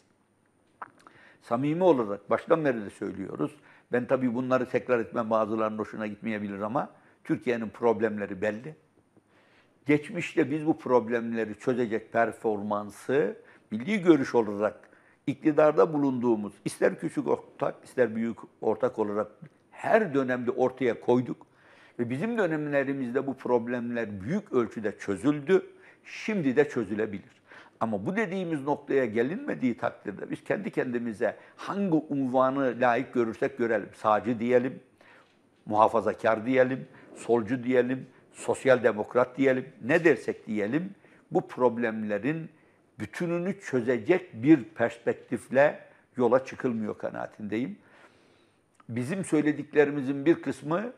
Samimi olarak baştan beri de söylüyoruz. Ben tabii bunları tekrar etmem bazılarının hoşuna gitmeyebilir ama Türkiye'nin problemleri belli. Geçmişte biz bu problemleri çözecek performansı milli görüş olarak iktidarda bulunduğumuz ister küçük ortak ister büyük ortak olarak her dönemde ortaya koyduk. Ve bizim dönemlerimizde bu problemler büyük ölçüde çözüldü. Şimdi de çözülebilir. Ama bu dediğimiz noktaya gelinmediği takdirde biz kendi kendimize hangi unvanı layık görürsek görelim. Sağcı diyelim, muhafazakar diyelim, solcu diyelim, sosyal demokrat diyelim, ne dersek diyelim bu problemlerin bütününü çözecek bir perspektifle yola çıkılmıyor kanaatindeyim. Bizim söylediklerimizin bir kısmı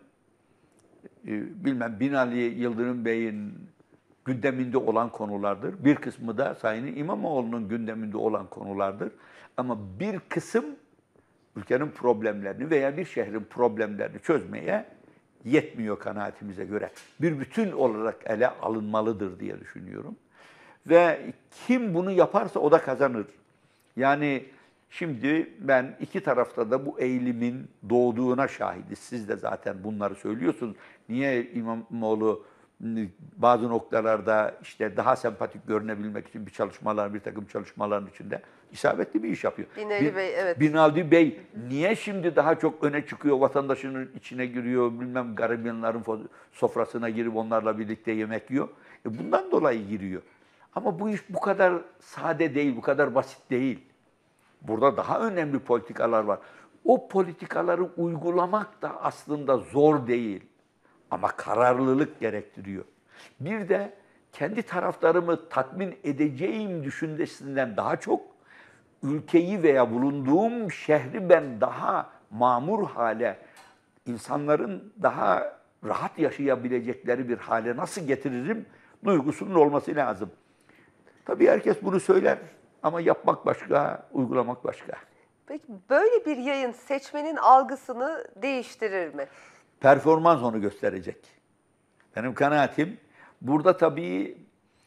Binali Yıldırım Bey'in gündeminde olan konulardır. Bir kısmı da Sayın İmamoğlu'nun gündeminde olan konulardır. Ama bir kısım ülkenin problemlerini veya bir şehrin problemlerini çözmeye yetmiyor kanaatimize göre. Bir bütün olarak ele alınmalıdır diye düşünüyorum. Ve kim bunu yaparsa o da kazanır. Yani şimdi ben iki tarafta da bu eğilimin doğduğuna şahidiz. Siz de zaten bunları söylüyorsunuz. Niye İmamoğlu bazı noktalarda işte daha sempatik görünebilmek için bir takım çalışmaların içinde isabetli bir iş yapıyor.
Binali Bey, evet.
Binali Bey niye şimdi daha çok öne çıkıyor, vatandaşının içine giriyor, garibanların sofrasına girip onlarla birlikte yemek yiyor. Bundan dolayı giriyor. Ama bu iş bu kadar sade değil, bu kadar basit değil. Burada daha önemli politikalar var. O politikaları uygulamak da aslında zor değil. Ama kararlılık gerektiriyor. Bir de kendi taraftarımı tatmin edeceğim düşüncesinden daha çok ülkeyi veya bulunduğum şehri ben daha mamur hale, insanların daha rahat yaşayabilecekleri bir hale nasıl getiririm duygusunun olması lazım. Tabii herkes bunu söyler ama yapmak başka, uygulamak başka.
Peki böyle bir yayın seçmenin algısını değiştirir mi?
Performans onu gösterecek. Benim kanaatim burada tabii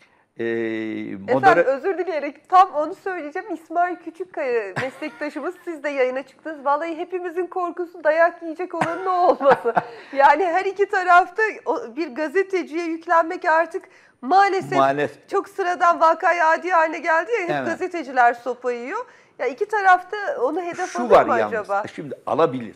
Efendim özür dileyerek tam onu söyleyeceğim. İsmail Küçükkaya meslektaşımız siz de yayına çıktınız. Vallahi hepimizin korkusu dayak yiyecek olanın ne olması. Yani her iki tarafta bir gazeteciye yüklenmek artık maalesef çok sıradan vakayı adi haline geldi ya. Hep evet. Gazeteciler sopa yiyor. Ya iki tarafta onu hedef alır mı acaba?
Yalnız, şimdi alabilir.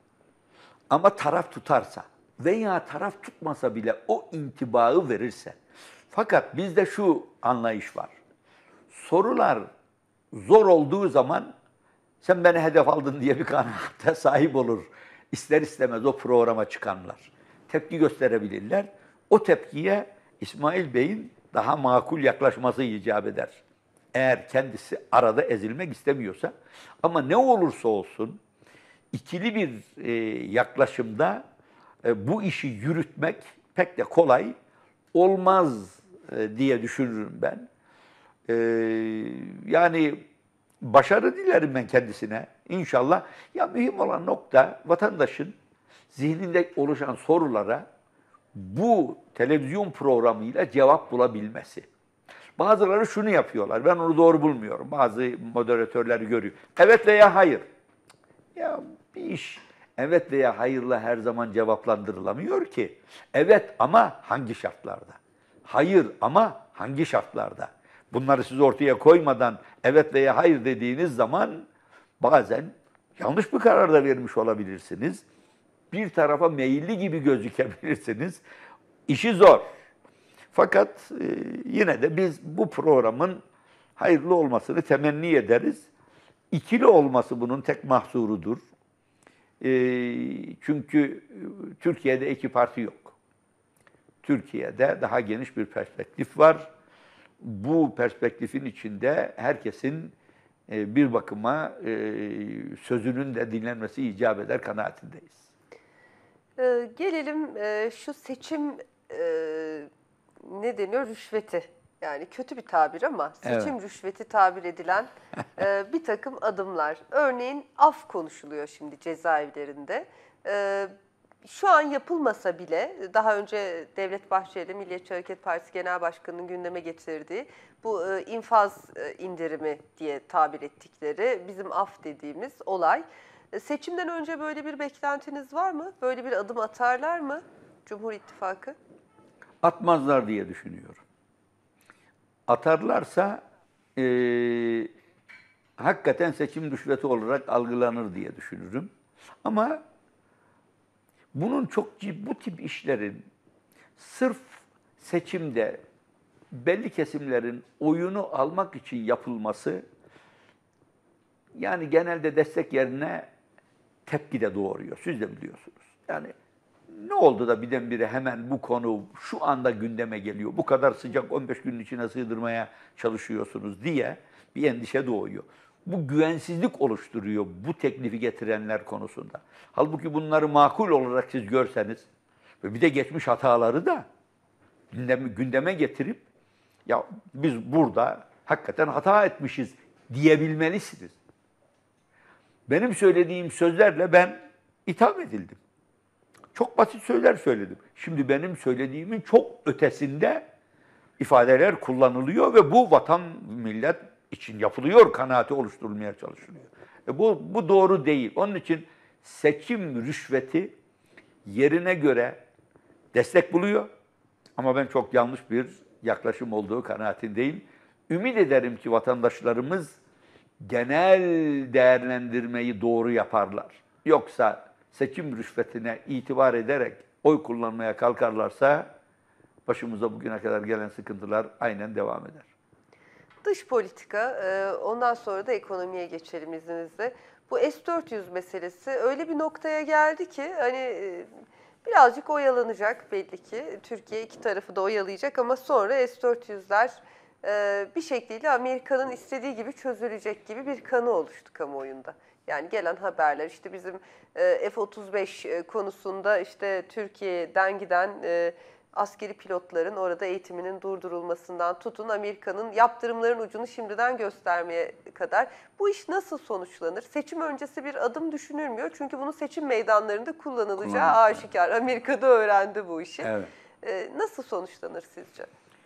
Ama taraf tutarsa veya taraf tutmasa bile o intibağı verirse. Fakat bizde şu anlayış var. Sorular zor olduğu zaman sen beni hedef aldın diye bir kanaate sahip olur. İster istemez o programa çıkanlar. Tepki gösterebilirler. O tepkiye İsmail Bey'in daha makul yaklaşması icap eder. Eğer kendisi arada ezilmek istemiyorsa. Ama ne olursa olsun ikili bir yaklaşımda bu işi yürütmek pek de kolay olmaz diye düşünürüm ben. Yani başarı dilerim ben kendisine. İnşallah. Ya mühim olan nokta vatandaşın zihninde oluşan sorulara bu televizyon programıyla cevap bulabilmesi. Bazıları şunu yapıyorlar. Ben onu doğru bulmuyorum. Bazı moderatörleri görüyor. Evet veya hayır. Ya bir iş evet veya hayırla her zaman cevaplandırılamıyor ki. Evet ama hangi şartlarda? Hayır ama hangi şartlarda? Bunları siz ortaya koymadan evet veya hayır dediğiniz zaman bazen yanlış bir karar da vermiş olabilirsiniz. Bir tarafa meyilli gibi gözükebilirsiniz. İşi zor. Fakat yine de biz bu programın hayırlı olmasını temenni ederiz. İkili olması bunun tek mahsurudur. Çünkü Türkiye'de iki parti yok. Türkiye'de daha geniş bir perspektif var. Bu perspektifin içinde herkesin bir bakıma sözünün de dinlenmesi icap eder kanaatindeyiz.
Gelelim şu seçim ne deniyor? Rüşveti. Yani kötü bir tabir ama seçim rüşveti tabir edilen bir takım adımlar. Örneğin af konuşuluyor şimdi cezaevlerinde. Şu an yapılmasa bile daha önce Devlet Bahçeli, Milliyetçi Hareket Partisi Genel Başkanı'nın gündeme getirdiği bu infaz indirimi diye tabir ettikleri bizim af dediğimiz olay. Seçimden önce böyle bir beklentiniz var mı? Böyle bir adım atarlar mı Cumhur İttifakı?
Atmazlar diye düşünüyorum. Atarlarsa hakikaten seçim rüşveti olarak algılanır diye düşünürüm. Ama bunun bu tip işlerin sırf seçimde belli kesimlerin oyunu almak için yapılması yani genelde destek yerine tepki de doğuruyor. Siz de biliyorsunuz. Yani ne oldu da birdenbire hemen bu konu şu anda gündeme geliyor, bu kadar sıcak 15 günün içine sığdırmaya çalışıyorsunuz diye bir endişe doğuyor. Bu güvensizlik oluşturuyor bu teklifi getirenler konusunda. Halbuki bunları makul olarak siz görseniz ve bir de geçmiş hataları da gündeme getirip ya biz burada hakikaten hata etmişiz diyebilmelisiniz. Benim söylediğim sözlerle ben itham edildim. Çok basit sözler söyledim. Şimdi benim söylediğimin çok ötesinde ifadeler kullanılıyor ve bu vatan millet için yapılıyor kanaati oluşturulmaya çalışılıyor. Bu doğru değil. Onun için seçim rüşveti yerine göre destek buluyor. Ama ben çok yanlış bir yaklaşım olduğu kanaatindeyim. Ümit ederim ki vatandaşlarımız genel değerlendirmeyi doğru yaparlar. Yoksa seçim rüşvetine itibar ederek oy kullanmaya kalkarlarsa başımıza bugüne kadar gelen sıkıntılar aynen devam eder.
Dış politika, ondan sonra da ekonomiye geçelim izninizle. Bu S-400 meselesi öyle bir noktaya geldi ki hani birazcık oyalanacak belli ki. Türkiye iki tarafı da oyalayacak ama sonra S-400'ler bir şekilde Amerika'nın istediği gibi çözülecek gibi bir kanı oluştu kamuoyunda. Yani gelen haberler işte bizim F-35 konusunda işte Türkiye'den giden askeri pilotların orada eğitiminin durdurulmasından tutun Amerika'nın yaptırımların ucunu şimdiden göstermeye kadar. Bu iş nasıl sonuçlanır? Seçim öncesi bir adım düşünülmüyor. Çünkü bunun seçim meydanlarında kullanılacağı aşikar. Amerika'da öğrendi bu işi.
Evet.
Nasıl sonuçlanır sizce?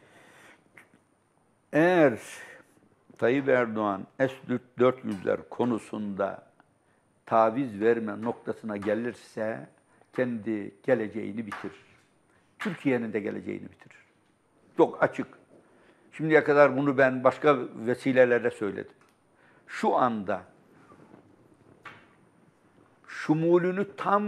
Eğer Tayyip Erdoğan S-400'ler konusunda taviz verme noktasına gelirse kendi geleceğini bitirir. Türkiye'nin de geleceğini bitirir. Çok açık. Şimdiye kadar bunu ben başka vesilelerle söyledim. Şu anda şumulünü tam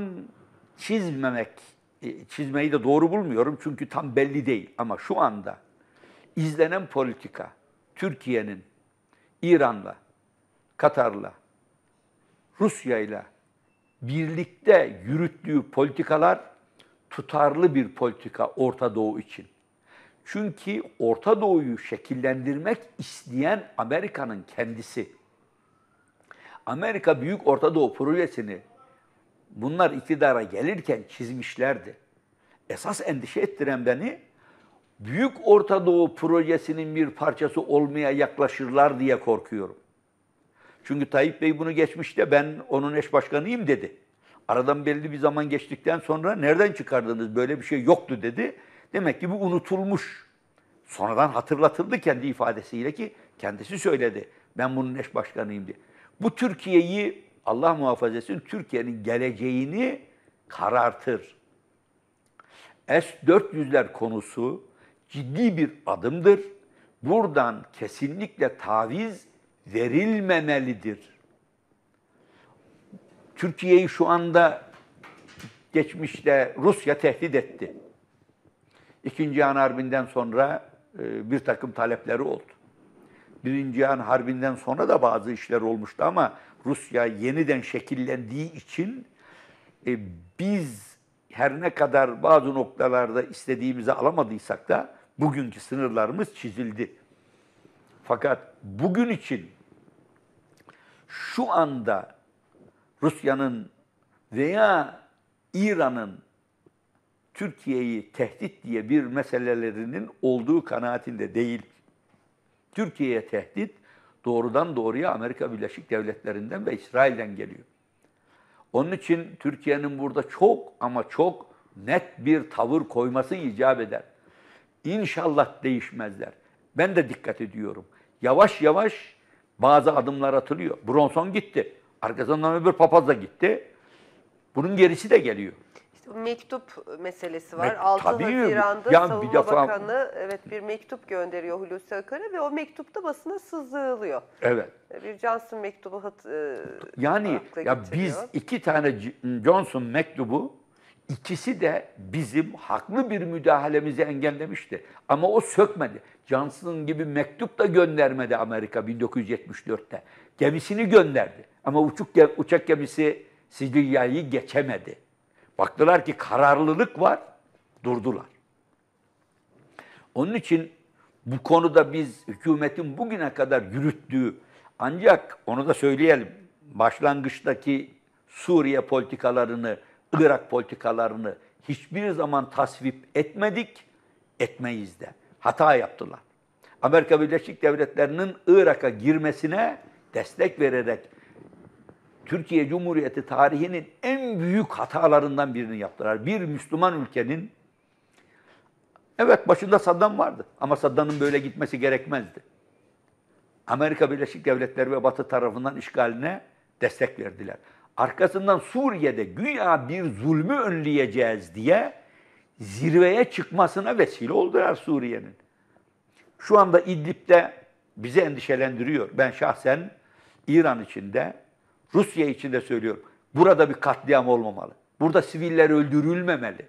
çizmeyi de doğru bulmuyorum çünkü tam belli değil. Ama şu anda izlenen politika, Türkiye'nin İran'la, Katar'la, Rusya'yla birlikte yürüttüğü politikalar tutarlı bir politika Orta Doğu için. Çünkü Orta Doğu'yu şekillendirmek isteyen Amerika'nın kendisi. Amerika Büyük Orta Doğu projesini bunlar iktidara gelirken çizmişlerdi. Esas endişe ettiren beni Büyük Orta Doğu projesinin bir parçası olmaya yaklaşırlar diye korkuyorum. Çünkü Tayyip Bey bunu geçmişte ben onun eş başkanıyım dedi. Aradan belli bir zaman geçtikten sonra nereden çıkardınız böyle bir şey yoktu dedi. Demek ki bu unutulmuş. Sonradan hatırlatıldı kendi ifadesiyle ki kendisi söyledi. Ben bunun eş başkanıyım diye. Bu Türkiye'yi Allah muhafaza etsin, Türkiye'nin geleceğini karartır. S-400'ler konusu ciddi bir adımdır. Buradan kesinlikle taviz verilmemelidir. Türkiye'yi şu anda geçmişte Rusya tehdit etti. İkinci Cihan Harbi'nden sonra bir takım talepleri oldu. Birinci Cihan Harbi'nden sonra da bazı işler olmuştu ama Rusya yeniden şekillendiği için biz her ne kadar bazı noktalarda istediğimizi alamadıysak da bugünkü sınırlarımız çizildi. Fakat bugün için şu anda Rusya'nın veya İran'ın Türkiye'yi tehdit diye bir meselelerinin olduğu kanaatinde değil. Türkiye'ye tehdit doğrudan doğruya Amerika Birleşik Devletleri'nden ve İsrail'den geliyor. Onun için Türkiye'nin burada çok ama çok net bir tavır koyması icap eder. İnşallah değişmezler. Ben de dikkat ediyorum. Yavaş yavaş bazı adımlar atılıyor. Bronson gitti. Arkasından öbür papaz da gitti. Bunun gerisi de geliyor.
İşte bu mektup meselesi var. 6
tabii,
Haziran'da
ya bir
Savunma
defa-
Bakanı bir mektup gönderiyor Hulusi Akar'a ve o mektupta basına sızılıyor.
Evet.
Bir Johnson mektubu
Yani
akla
ya
getiriyor.
biz iki tane Johnson mektubu, ikisi de bizim haklı bir müdahalemizi engellemişti. Ama o sökmedi. Johnson gibi mektup da göndermedi Amerika 1974'te. Gemisini gönderdi. Ama uçak gemisi Sicilya'yı geçemedi. Baktılar ki kararlılık var, durdular. Onun için bu konuda biz hükümetin bugüne kadar yürüttüğü, ancak onu da söyleyelim, başlangıçtaki Suriye politikalarını, Irak politikalarını hiçbir zaman tasvip etmedik, etmeyiz de. Hata yaptılar. Amerika Birleşik Devletleri'nin Irak'a girmesine destek vererek Türkiye Cumhuriyeti tarihinin en büyük hatalarından birini yaptılar. Bir Müslüman ülkenin, evet başında Saddam vardı ama Saddam'ın böyle gitmesi gerekmezdi. Amerika Birleşik Devletleri ve Batı tarafından işgaline destek verdiler. Arkasından Suriye'de güya bir zulmü önleyeceğiz diye zirveye çıkmasına vesile oldular Suriye'nin. Şu anda İdlib'de bizi endişelendiriyor. Ben şahsen İran için de, Rusya için de söylüyorum. Burada bir katliam olmamalı. Burada siviller öldürülmemeli.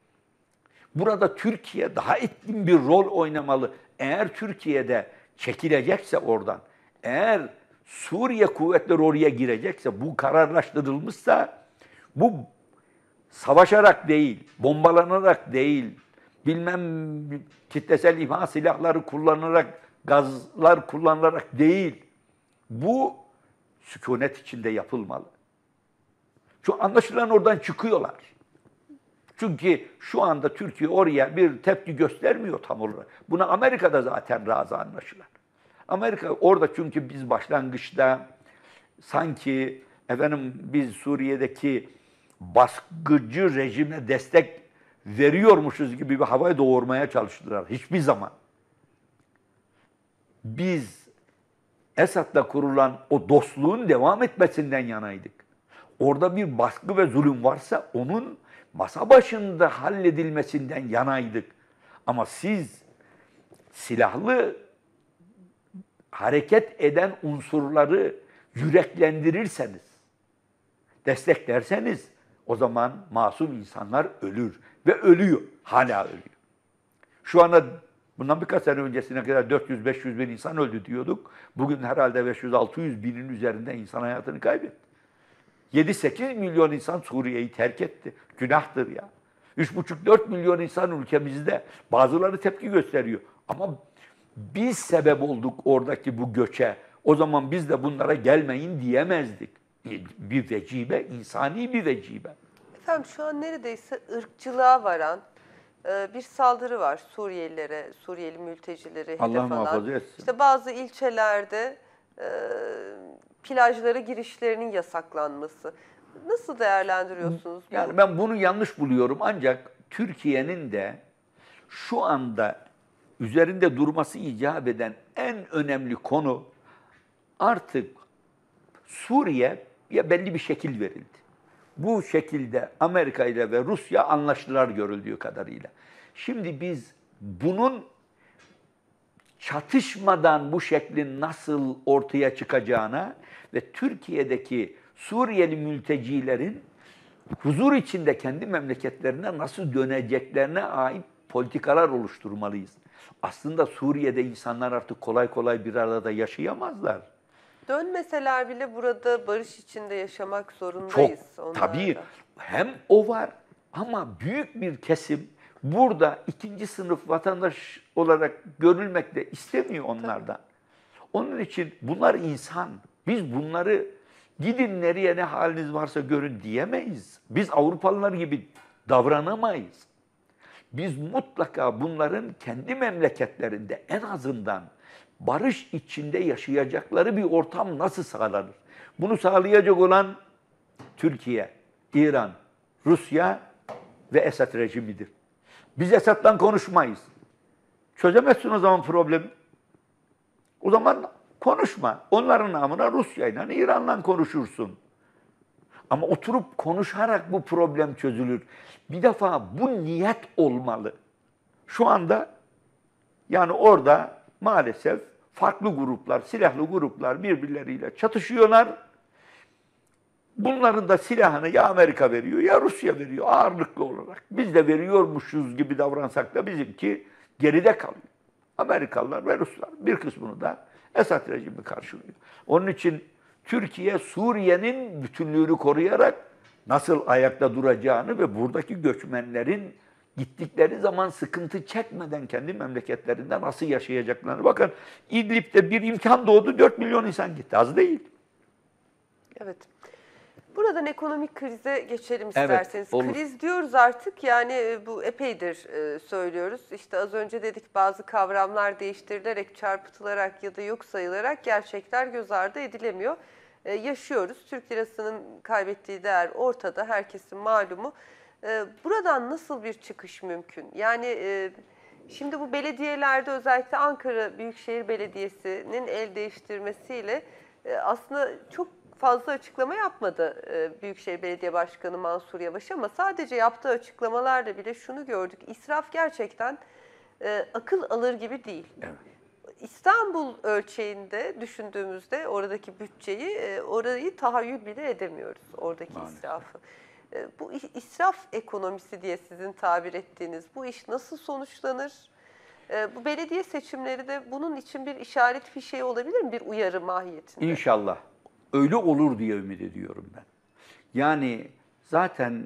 Burada Türkiye daha etkin bir rol oynamalı. Eğer Türkiye'de çekilecekse oradan, eğer Suriye kuvvetleri oraya girecekse, bu kararlaştırılmışsa, bu savaşarak değil, bombalanarak değil, bilmem kitlesel imha silahları kullanarak, gazlar kullanılarak değil, bu sükunet içinde yapılmalı. Şu anlaşılan oradan çıkıyorlar. Çünkü şu anda Türkiye oraya bir tepki göstermiyor tam olarak. Buna Amerika'da zaten razı anlaşılan. Amerika orada, çünkü biz başlangıçta sanki biz Suriye'deki baskıcı rejime destek veriyormuşuz gibi bir havayı doğurmaya çalıştılar. Hiçbir zaman. Biz Esad'la kurulan o dostluğun devam etmesinden yanaydık. Orada bir baskı ve zulüm varsa onun masa başında halledilmesinden yanaydık. Ama siz silahlı hareket eden unsurları yüreklendirirseniz, desteklerseniz o zaman masum insanlar ölür ve ölüyor, hala ölüyor. Şu anda bundan birkaç sene öncesine kadar 400-500 bin insan öldü diyorduk. Bugün herhalde 500-600 binin üzerinde insan hayatını kaybetti. 7-8 milyon insan Suriye'yi terk etti. Günahtır ya. 3,5-4 milyon insan ülkemizde. Bazıları tepki gösteriyor. Ama biz sebep olduk oradaki bu göçe. O zaman biz de bunlara gelmeyin diyemezdik. Bir vecibe, insani bir vecibe.
Efendim şu an neredeyse ırkçılığa varan bir saldırı var Suriyelilere, Suriyeli mültecileri hedef
Allah
alan.
muhafaza etsin.
İşte bazı ilçelerde plajlara girişlerinin yasaklanması. Nasıl değerlendiriyorsunuz?
Yani ben bunu yanlış buluyorum, ancak Türkiye'nin de şu anda üzerinde durması icap eden en önemli konu, artık Suriye belli bir şekil verildi. Bu şekilde Amerika ile ve Rusya anlaştılar görüldüğü kadarıyla. Şimdi biz bunun çatışmadan bu şeklin nasıl ortaya çıkacağına ve Türkiye'deki Suriyeli mültecilerin huzur içinde kendi memleketlerine nasıl döneceklerine ait politikalar oluşturmalıyız. Aslında Suriye'de insanlar artık kolay kolay bir arada yaşayamazlar.
Dönmeseler bile burada barış içinde yaşamak zorundayız.
Çok, tabii hem o var ama büyük bir kesim burada ikinci sınıf vatandaş olarak görülmek de istemiyor onlardan. Onun için bunlar insan. Biz bunları gidin nereye ne haliniz varsa görün diyemeyiz. Biz Avrupalılar gibi davranamayız. Biz mutlaka bunların kendi memleketlerinde en azından barış içinde yaşayacakları bir ortam nasıl sağlanır? Bunu sağlayacak olan Türkiye, İran, Rusya ve Esad rejimidir. Biz Esad'la konuşmayız. Çözemezsin o zaman problemi. O zaman konuşma. Onların namına Rusya'yla, İran'la konuşursun. Ama oturup konuşarak bu problem çözülür. Bir defa bu niyet olmalı. Şu anda yani orada maalesef farklı gruplar, silahlı gruplar birbirleriyle çatışıyorlar. Bunların da silahını ya Amerika veriyor ya Rusya veriyor ağırlıklı olarak. Biz de veriyormuşuz gibi davransak da bizimki geride kalıyor. Amerikalılar ve Ruslar bir kısmını da Esad rejimi karşılıyor. Onun için Türkiye Suriye'nin bütünlüğünü koruyarak nasıl ayakta duracağını ve buradaki göçmenlerin gittikleri zaman sıkıntı çekmeden kendi memleketlerinde nasıl yaşayacaklarını. Bakın İdlib'de bir imkan doğdu, 4 milyon insan gitti. Az değil.
Evet. Buradan ekonomik krize geçelim
Evet,
isterseniz.
olur.
Kriz diyoruz artık, yani bu epeydir söylüyoruz. İşte az önce dedik, bazı kavramlar değiştirilerek, çarpıtılarak ya da yok sayılarak gerçekler göz ardı edilemiyor. Yaşıyoruz. Türk lirasının kaybettiği değer ortada, herkesin malumu. Buradan nasıl bir çıkış mümkün? Yani şimdi bu belediyelerde, özellikle Ankara Büyükşehir Belediyesi'nin el değiştirmesiyle aslında çok fazla açıklama yapmadı Büyükşehir Belediye Başkanı Mansur Yavaş, ama sadece yaptığı açıklamalarla bile şunu gördük. İsraf gerçekten akıl alır gibi değil.
Evet.
İstanbul ölçeğinde düşündüğümüzde oradaki bütçeyi, orayı tahayyül bile edemiyoruz, oradaki
Maalesef.
israfı. Bu israf ekonomisi diye sizin tabir ettiğiniz bu iş nasıl sonuçlanır? Bu belediye seçimleri de bunun için bir işaret fişeği olabilir mi? Bir uyarı mahiyetinde.
İnşallah. Öyle olur diye ümit ediyorum ben. Yani zaten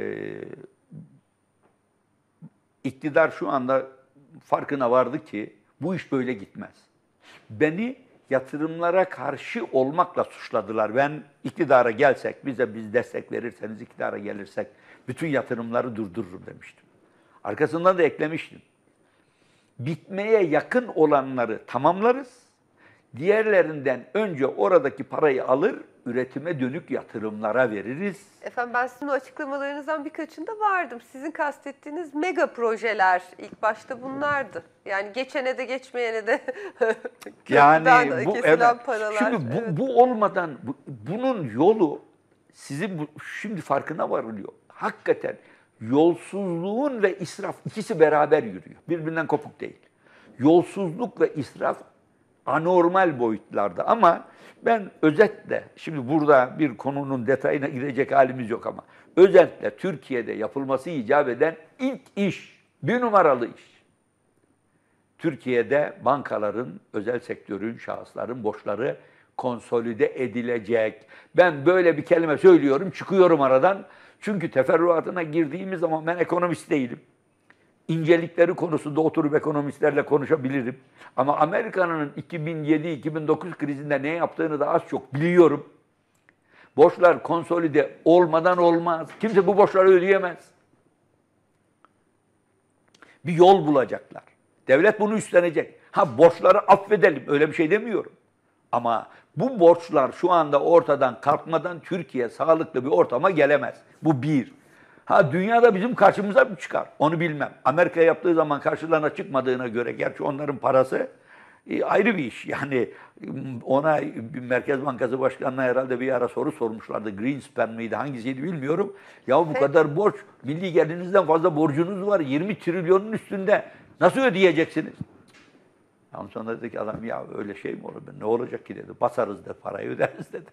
iktidar şu anda farkına vardı ki bu iş böyle gitmez. Beni yatırımlara karşı olmakla suçladılar. Ben iktidara gelsek, biz destek verirseniz iktidara gelirsek bütün yatırımları durdururum demiştim. Arkasından da eklemiştim. Bitmeye yakın olanları tamamlarız. Diğerlerinden önce oradaki parayı alır, üretime dönük yatırımlara veririz.
Efendim, ben sizin o açıklamalarınızdan birkaçında vardım. Sizin kastettiğiniz mega projeler ilk başta bunlardı. Yani geçene de geçmeyene de köprüden kesilen paralar.
Şimdi bu olmadan bunun yolu sizin şimdi farkına varılıyor. Hakikaten yolsuzluğun ve israf ikisi beraber yürüyor. Birbirinden kopuk değil. Yolsuzluk ve israf anormal boyutlarda, ama ben özetle, şimdi burada bir konunun detayına girecek halimiz yok ama özetle Türkiye'de yapılması icap eden ilk iş, bir numaralı iş, Türkiye'de bankaların, özel sektörün, şahısların borçları konsolide edilecek. Ben böyle bir kelime söylüyorum, çıkıyorum aradan. Çünkü teferruatına girdiğimiz zaman ben ekonomist değilim. İncelikleri konusunda oturup ekonomistlerle konuşabilirim. Ama Amerika'nın 2007-2009 krizinde ne yaptığını da az çok biliyorum. Borçlar konsolide olmadan olmaz. Kimse bu borçları ödeyemez. Bir yol bulacaklar. Devlet bunu üstlenecek. Ha, borçları affedelim, öyle bir şey demiyorum. Ama bu borçlar şu anda ortadan kalkmadan Türkiye sağlıklı bir ortama gelemez. Bu bir. Ha, dünyada bizim karşımıza mı çıkar? Onu bilmem. Amerika yaptığı zaman karşılarına çıkmadığına göre, gerçi onların parası ayrı bir iş. Yani ona Merkez Bankası Başkanı'na herhalde bir ara soru sormuşlardı. Greenspan mıydı, hangisiydi bilmiyorum. Ya bu kadar borç, milli gelirinizden fazla borcunuz var. 20 trilyonun üstünde. Nasıl ödeyeceksiniz? Ondan sonra dedi ki adam, ya öyle şey mi olur? Ne olacak ki dedi. Basarız da parayı öderiz dedi.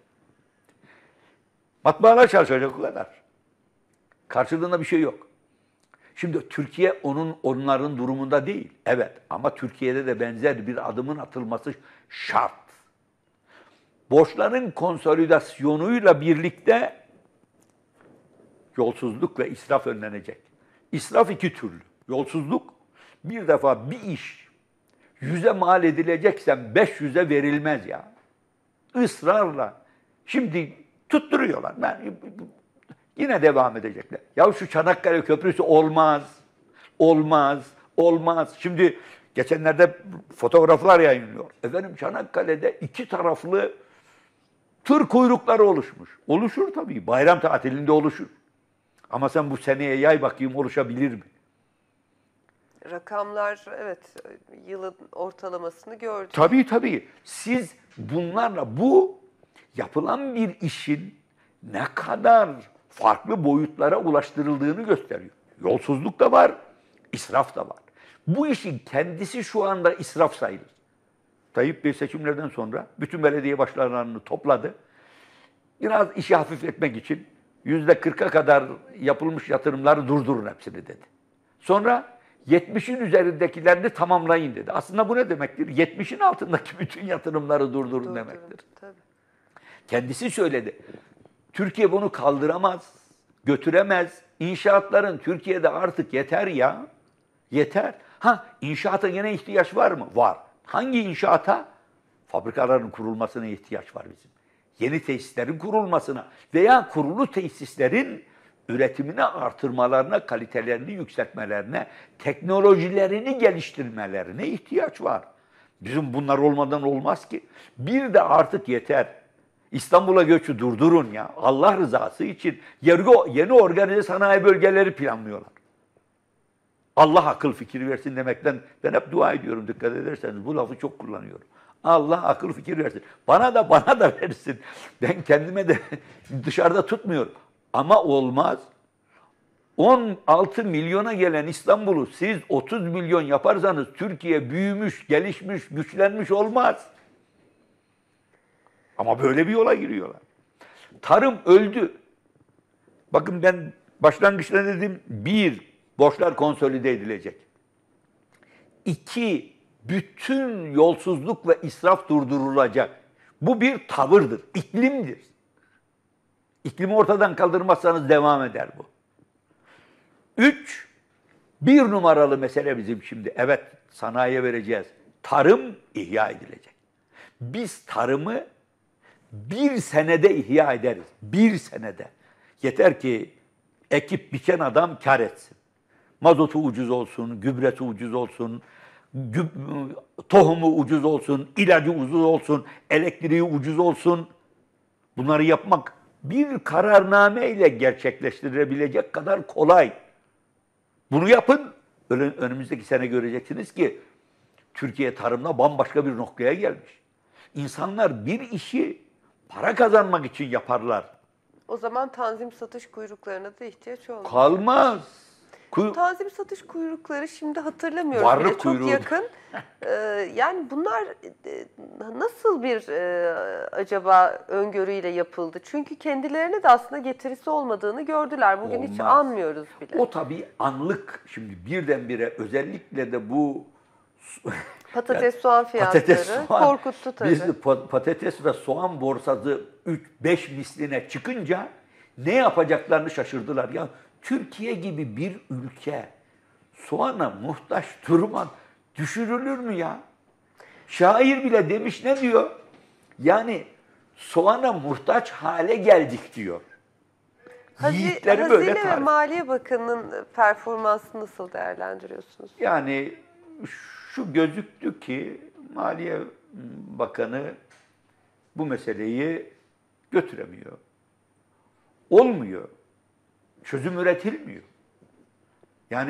Matbaalar çalışacak o kadar. Karşılığında bir şey yok. Şimdi Türkiye onların durumunda değil. Evet, ama Türkiye'de de benzer bir adımın atılması şart. Borçların konsolidasyonuyla birlikte yolsuzluk ve israf önlenecek. İsraf iki türlü. Yolsuzluk, bir defa bir iş 100'e mal edilecekse 500'e verilmez ya. Israrla. Şimdi tutturuyorlar. Yine devam edecekler. Ya şu Çanakkale Köprüsü olmaz. Olmaz. Olmaz. Şimdi geçenlerde fotoğraflar yayınlıyor. Efendim Çanakkale'de iki taraflı tır kuyrukları oluşmuş. Oluşur tabii. Bayram tatilinde oluşur. Ama sen bu seneye yay bakayım, oluşabilir mi?
Rakamlar, evet, yılın ortalamasını gördük.
Tabii. Siz bunlarla, bu yapılan bir işin ne kadar farklı boyutlara ulaştırıldığını gösteriyor. Yolsuzluk da var, israf da var. Bu işin kendisi şu anda israf sayılır. Tayyip Bey seçimlerden sonra bütün belediye başkanlarını topladı. Biraz işi hafifletmek için %40'a kadar yapılmış yatırımları durdurun hepsini dedi. Sonra 70'in üzerindekilerini tamamlayın dedi. Aslında bu ne demektir? 70'in altındaki bütün yatırımları durdurun demektir.
Tabii.
Kendisi söyledi. Türkiye bunu kaldıramaz, götüremez. İnşaatların Türkiye'de artık yeter ya. Yeter. İnşaata yine ihtiyaç var mı? Var. Hangi inşaata? Fabrikaların kurulmasına ihtiyaç var bizim. Yeni tesislerin kurulmasına veya kurulu tesislerin üretimini artırmalarına, kalitelerini yükseltmelerine, teknolojilerini geliştirmelerine ihtiyaç var. Bizim bunlar olmadan olmaz ki. Bir de artık yeter. İstanbul'a göçü durdurun ya. Allah rızası için yeni organize sanayi bölgeleri planlıyorlar. Allah akıl fikir versin demekten ben hep dua ediyorum, dikkat ederseniz bu lafı çok kullanıyorum. Allah akıl fikir versin. Bana da versin. Ben kendime de dışarıda tutmuyorum. Ama olmaz. 16 milyona gelen İstanbul'u siz 30 milyon yaparsanız Türkiye büyümüş, gelişmiş, güçlenmiş olmaz. Ama böyle bir yola giriyorlar. Tarım öldü. Bakın ben başlangıçta dedim, 1, borçlar konsolide edilecek. 2, bütün yolsuzluk ve israf durdurulacak. Bu bir tavırdır, iklimdir. İklimi ortadan kaldırmazsanız devam eder bu. 3, bir numaralı mesele bizim şimdi. Evet, sanayiye vereceğiz. Tarım ihya edilecek. Biz tarımı 1 senede ihya ederiz. 1 senede. Yeter ki ekip biçen adam kar etsin. Mazotu ucuz olsun, gübresi ucuz olsun, tohumu ucuz olsun, ilacı ucuz olsun, elektriği ucuz olsun. Bunları yapmak bir kararname ile gerçekleştirilebilecek kadar kolay. Bunu yapın. Önümüzdeki sene göreceksiniz ki Türkiye tarımda bambaşka bir noktaya gelmiş. İnsanlar bir işi para kazanmak için yaparlar.
O zaman tanzim satış kuyruklarına da ihtiyaç olmaz.
Kalmaz.
Tanzim satış kuyrukları şimdi hatırlamıyorum.
Varlık
bile,
kuyruğu.
çok yakın. Yani bunlar nasıl bir acaba öngörüyle yapıldı? Çünkü kendilerine de aslında getirisi olmadığını gördüler. Bugün hiç
Olmaz.
anmıyoruz bile.
O tabii anlık, şimdi birdenbire özellikle de bu
Patates, soğan fiyatları korkuttu tabii.
Biz patates ve soğan borsası 3-5 misline çıkınca ne yapacaklarını şaşırdılar. Ya Türkiye gibi bir ülke soğana muhtaç durman düşürülür mü ya? Şair bile demiş, ne diyor? Yani soğana muhtaç hale geldik diyor. Yiğitleri böyle
Hazine ve
tarif.
Maliye Bakanı'nın performansını nasıl değerlendiriyorsunuz?
Yani şu gözüktü ki Maliye Bakanı bu meseleyi götüremiyor. Olmuyor. Çözüm üretilmiyor. Yani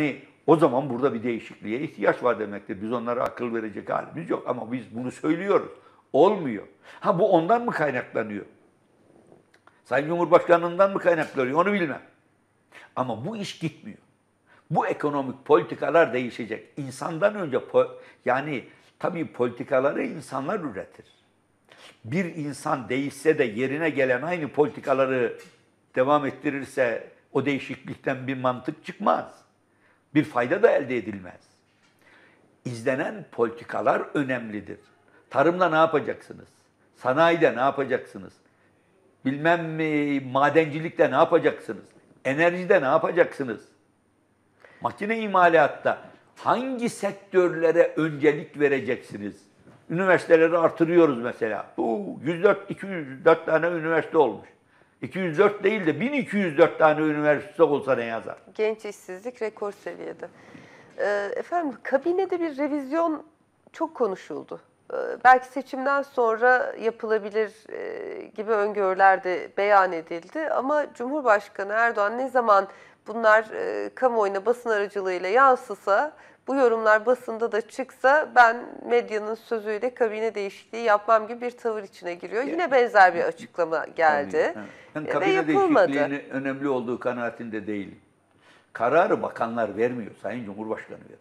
O zaman burada bir değişikliğe ihtiyaç var demektir. Biz onlara akıl verecek halimiz yok ama biz bunu söylüyoruz. Olmuyor. Ha bu ondan mı kaynaklanıyor? Sayın Cumhurbaşkanı'ndan mı kaynaklanıyor? Onu bilmem. Ama bu iş gitmiyor. Bu ekonomik politikalar değişecek. İnsandan önce yani tabii politikaları insanlar üretir. Bir insan değişse de yerine gelen aynı politikaları devam ettirirse o değişiklikten bir mantık çıkmaz. Bir fayda da elde edilmez. İzlenen politikalar önemlidir. Tarımda ne yapacaksınız? Sanayide ne yapacaksınız? Bilmem madencilikte ne yapacaksınız? Enerjide ne yapacaksınız? Makine imalatta hangi sektörlere öncelik vereceksiniz? Üniversiteleri artırıyoruz mesela. 204 tane üniversite olmuş. 204 değil de 1204 tane üniversite olsa ne yazar?
Genç işsizlik rekor seviyede. Efendim kabinede bir revizyon çok konuşuldu. Belki seçimden sonra yapılabilir gibi öngörüler de beyan edildi. Ama Cumhurbaşkanı Erdoğan ne zaman bunlar kamuoyuna basın aracılığıyla yansısa, bu yorumlar basında da çıksa ben medyanın sözüyle kabine değişikliği yapmam gibi bir tavır içine giriyor. Yine benzer bir açıklama geldi.
Ben
Ve
kabine
yapılmadı.
değişikliğinin önemli olduğu kanaatinde değilim. Kararı bakanlar vermiyor, Sayın Cumhurbaşkanı veriyor.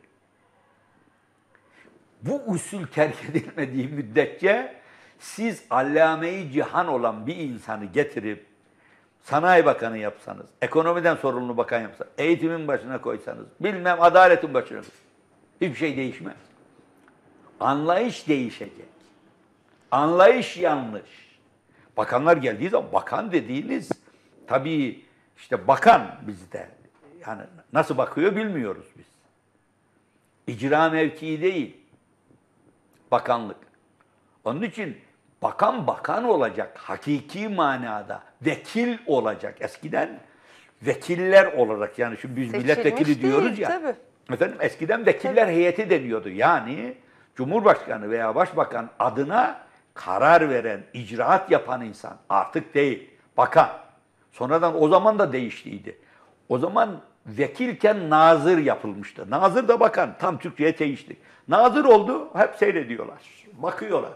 Bu usul terk edilmediği müddetçe siz allame-i cihan olan bir insanı getirip Sanayi Bakanı yapsanız, ekonomiden sorumlu bakan yapsanız, eğitimin başına koysanız, bilmem adaletin başına koysanız, hiçbir şey değişmez. Anlayış değişecek. Anlayış yanlış. Bakanlar geldiği zaman bakan dediğiniz tabii işte bakan bizde. Yani nasıl bakıyor bilmiyoruz biz. İcra mevkii değil. Bakanlık. Onun için bakan olacak hakiki manada. Vekil olacak. Eskiden vekiller olarak yani şimdi biz
Seçilmiş
milletvekili diyoruz
değil,
ya.
tabii.
Efendim eskiden vekiller heyeti deniyordu. Yani Cumhurbaşkanı veya Başbakan adına karar veren, icraat yapan insan artık değil. Bakan. Sonradan o zaman da değiştiydi. O zaman vekilken nazır yapılmıştı. Nazır da bakan. Tam Türkçe'ye değişti. Nazır oldu, hep seyrediyorlar. Bakıyorlar.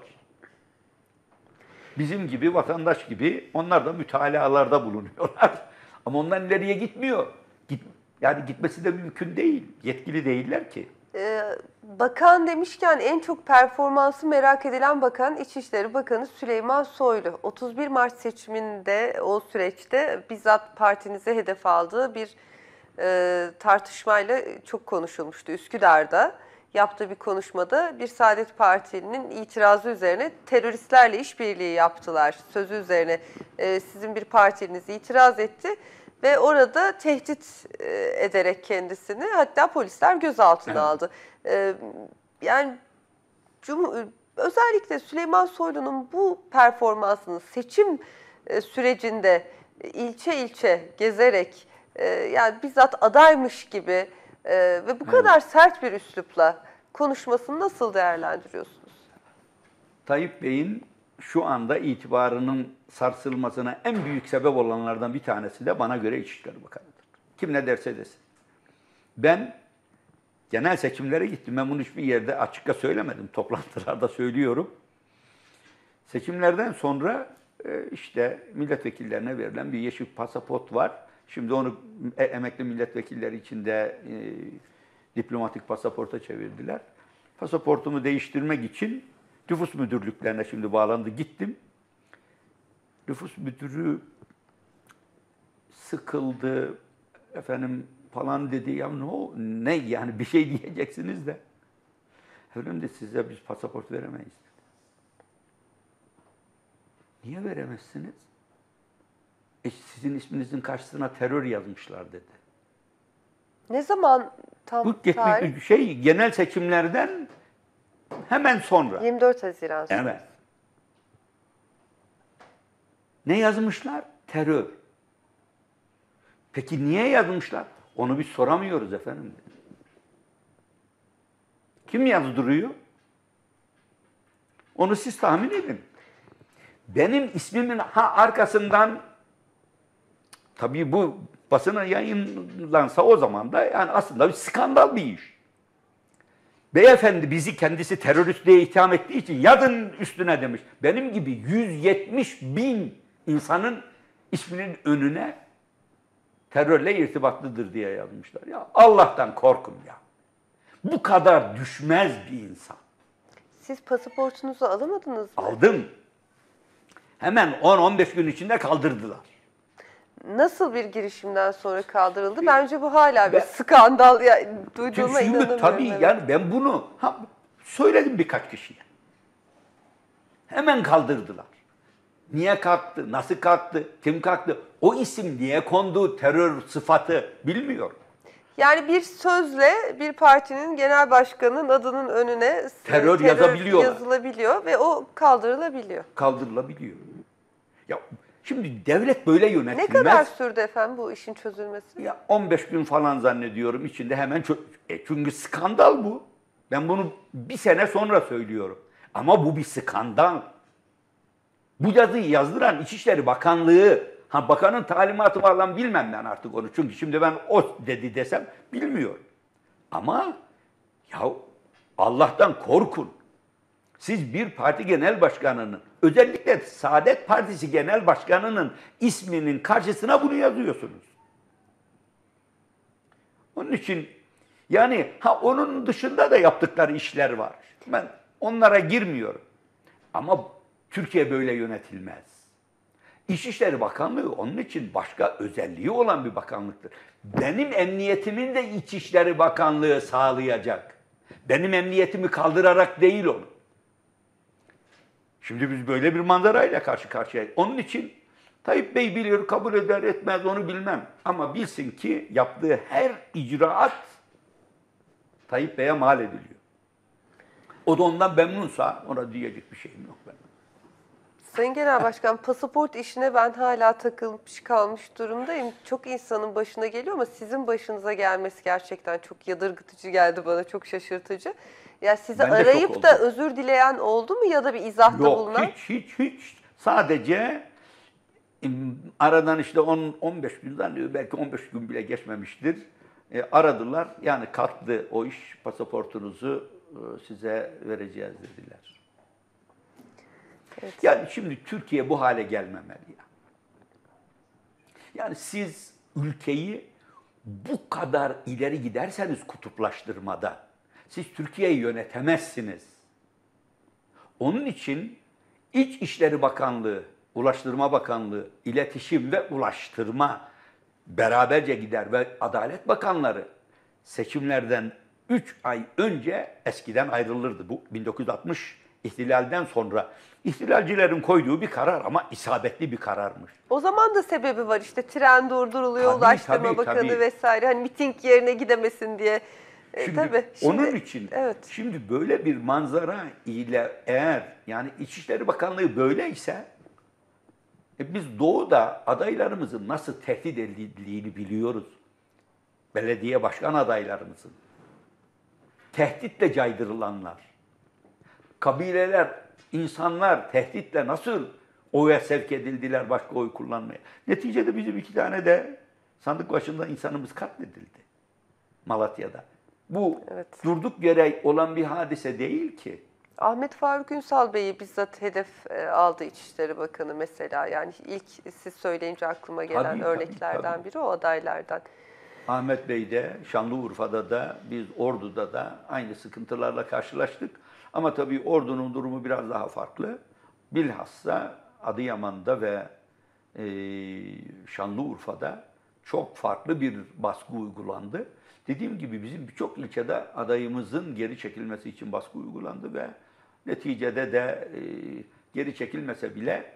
Bizim gibi, vatandaş gibi onlar da mütalalarda bulunuyorlar. Ama ondan ileriye gitmiyor. Yani gitmesi de mümkün değil. Yetkili değiller ki.
Bakan demişken en çok performansı merak edilen bakan İçişleri Bakanı Süleyman Soylu. 31 Mart seçiminde o süreçte bizzat partinize hedef aldığı bir tartışmayla çok konuşulmuştu Üsküdar'da. Yaptığı bir konuşmada bir Saadet Partili'nin itirazı üzerine teröristlerle işbirliği yaptılar sözü üzerine sizin bir partiliniz itiraz etti. Ve orada tehdit ederek kendisini hatta polisler gözaltına aldı. Yani özellikle Süleyman Soylu'nun bu performansını seçim sürecinde ilçe ilçe gezerek yani bizzat adaymış gibi ve bu kadar sert bir üslupla konuşmasını nasıl değerlendiriyorsunuz?
Tayyip Bey'in şu anda itibarının sarsılmasına en büyük sebep olanlardan bir tanesi de bana göre İçişleri Bakanı'dır. Kim ne derse desin. Ben genel seçimlere gittim. Ben bunu hiçbir yerde açıkça söylemedim. Toplantılarda söylüyorum. Seçimlerden sonra işte milletvekillerine verilen bir yeşil pasaport var. Şimdi onu emekli milletvekilleri için de diplomatik pasaporta çevirdiler. Pasaportumu değiştirmek için nüfus müdürlüklerine şimdi bağlandı. Gittim. Nüfus müdürü sıkıldı efendim falan dedi. Ya ne yani bir şey diyeceksiniz de. Efendim de size biz pasaport veremeyiz. Niye veremezsiniz? Sizin isminizin karşısına terör yazmışlar dedi.
Ne zaman tam
Bu
tarih?
genel seçimlerden hemen sonra.
24 Haziran.
Evet. Ne yazmışlar? Terör. Peki niye yazmışlar? Onu biz soramıyoruz efendim. Kim yazdırıyor? Onu siz tahmin edin. Benim ismimin arkasından tabii bu basına yayınlansa o zaman da yani aslında bir skandal bir iş. Beyefendi bizi kendisi terörist diye itham ettiği için yazın üstüne demiş. Benim gibi 170.000 insanın isminin önüne terörle irtibatlıdır diye yazmışlar. Ya Allah'tan korkun ya. Bu kadar düşmez bir insan.
Siz pasaportunuzu alamadınız mı?
Aldım. Hemen 10-15 gün içinde kaldırdılar.
Nasıl bir girişimden sonra kaldırıldı? Bence bu hala bir skandal. Ya, duyduğuma inanamıyorum.
Tabii
evet.
yani ben bunu söyledim birkaç kişiye. Hemen kaldırdılar. Niye kalktı, nasıl kalktı, kim kalktı, o isim niye kondu, terör sıfatı bilmiyorum.
Yani bir sözle bir partinin genel başkanının adının önüne
Terör yazabiliyorlar.
yazılabiliyor ve o kaldırılabiliyor.
Kaldırılabiliyor. Ya şimdi devlet böyle yönetilmez.
Ne kadar sürdü efendim bu işin çözülmesi?
Ya 15 gün falan zannediyorum içinde hemen çünkü skandal bu. Ben bunu bir sene sonra söylüyorum. Ama bu bir skandal. Bu yazıyı yazdıran İçişleri Bakanlığı, bakanın talimatı var lan bilmem ben artık onu. Çünkü şimdi ben o dedi desem bilmiyorum. Ama ya Allah'tan korkun. Siz bir parti genel başkanının, özellikle Saadet Partisi genel başkanının isminin karşısına bunu yazıyorsunuz. Onun için yani onun dışında da yaptıkları işler var. Ben onlara girmiyorum. Ama Türkiye böyle yönetilmez. İçişleri Bakanlığı onun için başka özelliği olan bir bakanlıktır. Benim emniyetimin de İçişleri Bakanlığı sağlayacak. Benim emniyetimi kaldırarak değil onu. Şimdi biz böyle bir manzarayla karşı karşıyayız. Onun için Tayyip Bey bilir, kabul eder etmez onu bilmem. Ama bilsin ki yaptığı her icraat Tayyip Bey'e mal ediliyor. O da ondan memnunsa ona diyecek bir şeyim yok benim.
Sayın Genel Başkan, pasaport işine ben hala takılmış kalmış durumdayım. Çok insanın başına geliyor ama sizin başınıza gelmesi gerçekten çok yadırgıtıcı geldi bana, çok şaşırtıcı. Ya sizi
Ben de
arayıp
şok
da
oldum.
özür dileyen oldu mu ya da bir izahta bulunan?
Yok hiç. Sadece aradan işte 15 günden belki 15 gün bile geçmemiştir. Aradılar yani kalktı o iş, pasaportunuzu size vereceğiz dediler.
Evet.
Yani şimdi Türkiye bu hale gelmemeli ya. Yani siz ülkeyi bu kadar ileri giderseniz kutuplaştırmada, siz Türkiye'yi yönetemezsiniz. Onun için İçişleri Bakanlığı, Ulaştırma Bakanlığı, İletişim ve Ulaştırma beraberce gider ve Adalet Bakanları seçimlerden 3 ay önce eskiden ayrılırdı. Bu 1960 ihtilalden sonra ihtilalcilerin koyduğu bir karar ama isabetli bir kararmış.
O zaman da sebebi var işte, tren durduruluyor,
Tabii,
Ulaştırma Bakanı vesaire, hani miting yerine gidemesin diye. Tabii.
Onun için
evet.
şimdi böyle bir manzara ile eğer yani İçişleri Bakanlığı böyleyse biz doğuda adaylarımızın nasıl tehdit edildiğini biliyoruz. Belediye başkan adaylarımızın. Tehditle caydırılanlar. Kabileler, insanlar tehditle nasıl oya sevk edildiler başka oy kullanmaya. Neticede bizim 2 tane de sandık başında insanımız katledildi Malatya'da. Bu
Evet.
durduk yere olan bir hadise değil ki.
Ahmet Faruk Ünsal Bey'i bizzat hedef aldı İçişleri Bakanı mesela. Yani ilk siz söyleyince aklıma gelen
Tabii,
örneklerden
tabii.
biri o adaylardan.
Ahmet Bey'de, Şanlıurfa'da da, biz Ordu'da da aynı sıkıntılarla karşılaştık. Ama tabii Ordu'nun durumu biraz daha farklı. Bilhassa Adıyaman'da ve Şanlıurfa'da çok farklı bir baskı uygulandı. Dediğim gibi bizim birçok ilçede adayımızın geri çekilmesi için baskı uygulandı ve neticede de geri çekilmese bile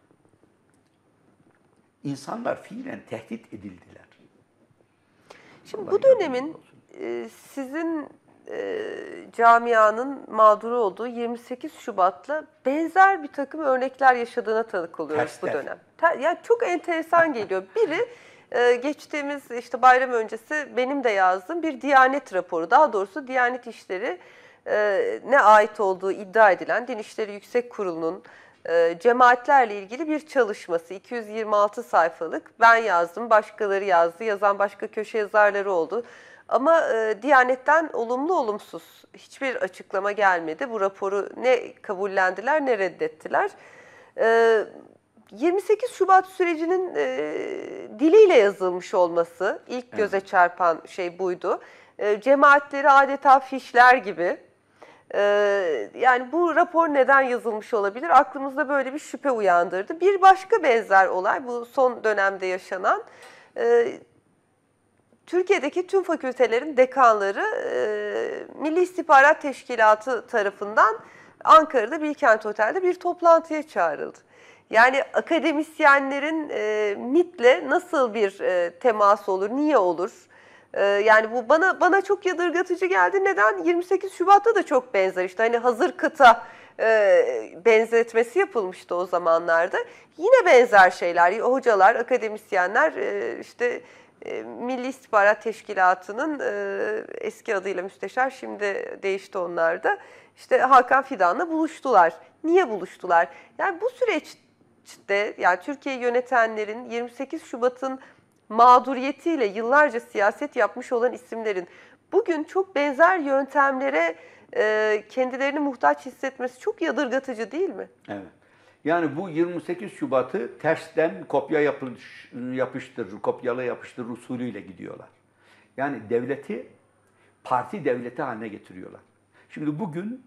insanlar fiilen tehdit edildiler.
Şimdi
Allah
bu dönemin sizin camianın mağduru olduğu 28 Şubat'la benzer bir takım örnekler yaşadığına tanık oluyoruz bu dönem. Yani çok enteresan geliyor. Biri geçtiğimiz işte bayram öncesi benim de yazdığım bir Diyanet raporu, daha doğrusu Diyanet İşleri ne ait olduğu iddia edilen Din İşleri Yüksek Kurulu'nun cemaatlerle ilgili bir çalışması. 226 sayfalık. Ben yazdım, başkaları yazdı. Yazan başka köşe yazarları oldu. Ama Diyanet'ten olumlu olumsuz hiçbir açıklama gelmedi. Bu raporu ne kabullendiler ne reddettiler. 28 Şubat sürecinin diliyle yazılmış olması ilk göze çarpan şey buydu. Cemaatleri adeta fişler gibi. Yani bu rapor neden yazılmış olabilir? Aklımızda böyle bir şüphe uyandırdı. Bir başka benzer olay bu son dönemde yaşanan. Türkiye'deki tüm fakültelerin dekanları Milli İstihbarat Teşkilatı tarafından Ankara'da Bilkent Otel'de bir toplantıya çağrıldı. Yani akademisyenlerin MİT'le nasıl bir temas olur, niye olur? Yani bu bana çok yadırgatıcı geldi. Neden? 28 Şubat'ta da çok benzer işte hani hazır kıta benzetmesi yapılmıştı o zamanlarda. Yine benzer şeyler. Hocalar, akademisyenler işte Milli İstihbarat Teşkilatı'nın eski adıyla müsteşar, şimdi değişti onlar da. İşte Hakan Fidan'la buluştular. Niye buluştular? Yani bu süreçte yani Türkiye yönetenlerin 28 Şubat'ın mağduriyetiyle yıllarca siyaset yapmış olan isimlerin bugün çok benzer yöntemlere kendilerini muhtaç hissetmesi çok yadırgatıcı değil mi?
Evet. Yani bu 28 Şubat'ı tersten kopyala yapıştır usulüyle gidiyorlar. Yani devleti parti devleti haline getiriyorlar. Şimdi bugün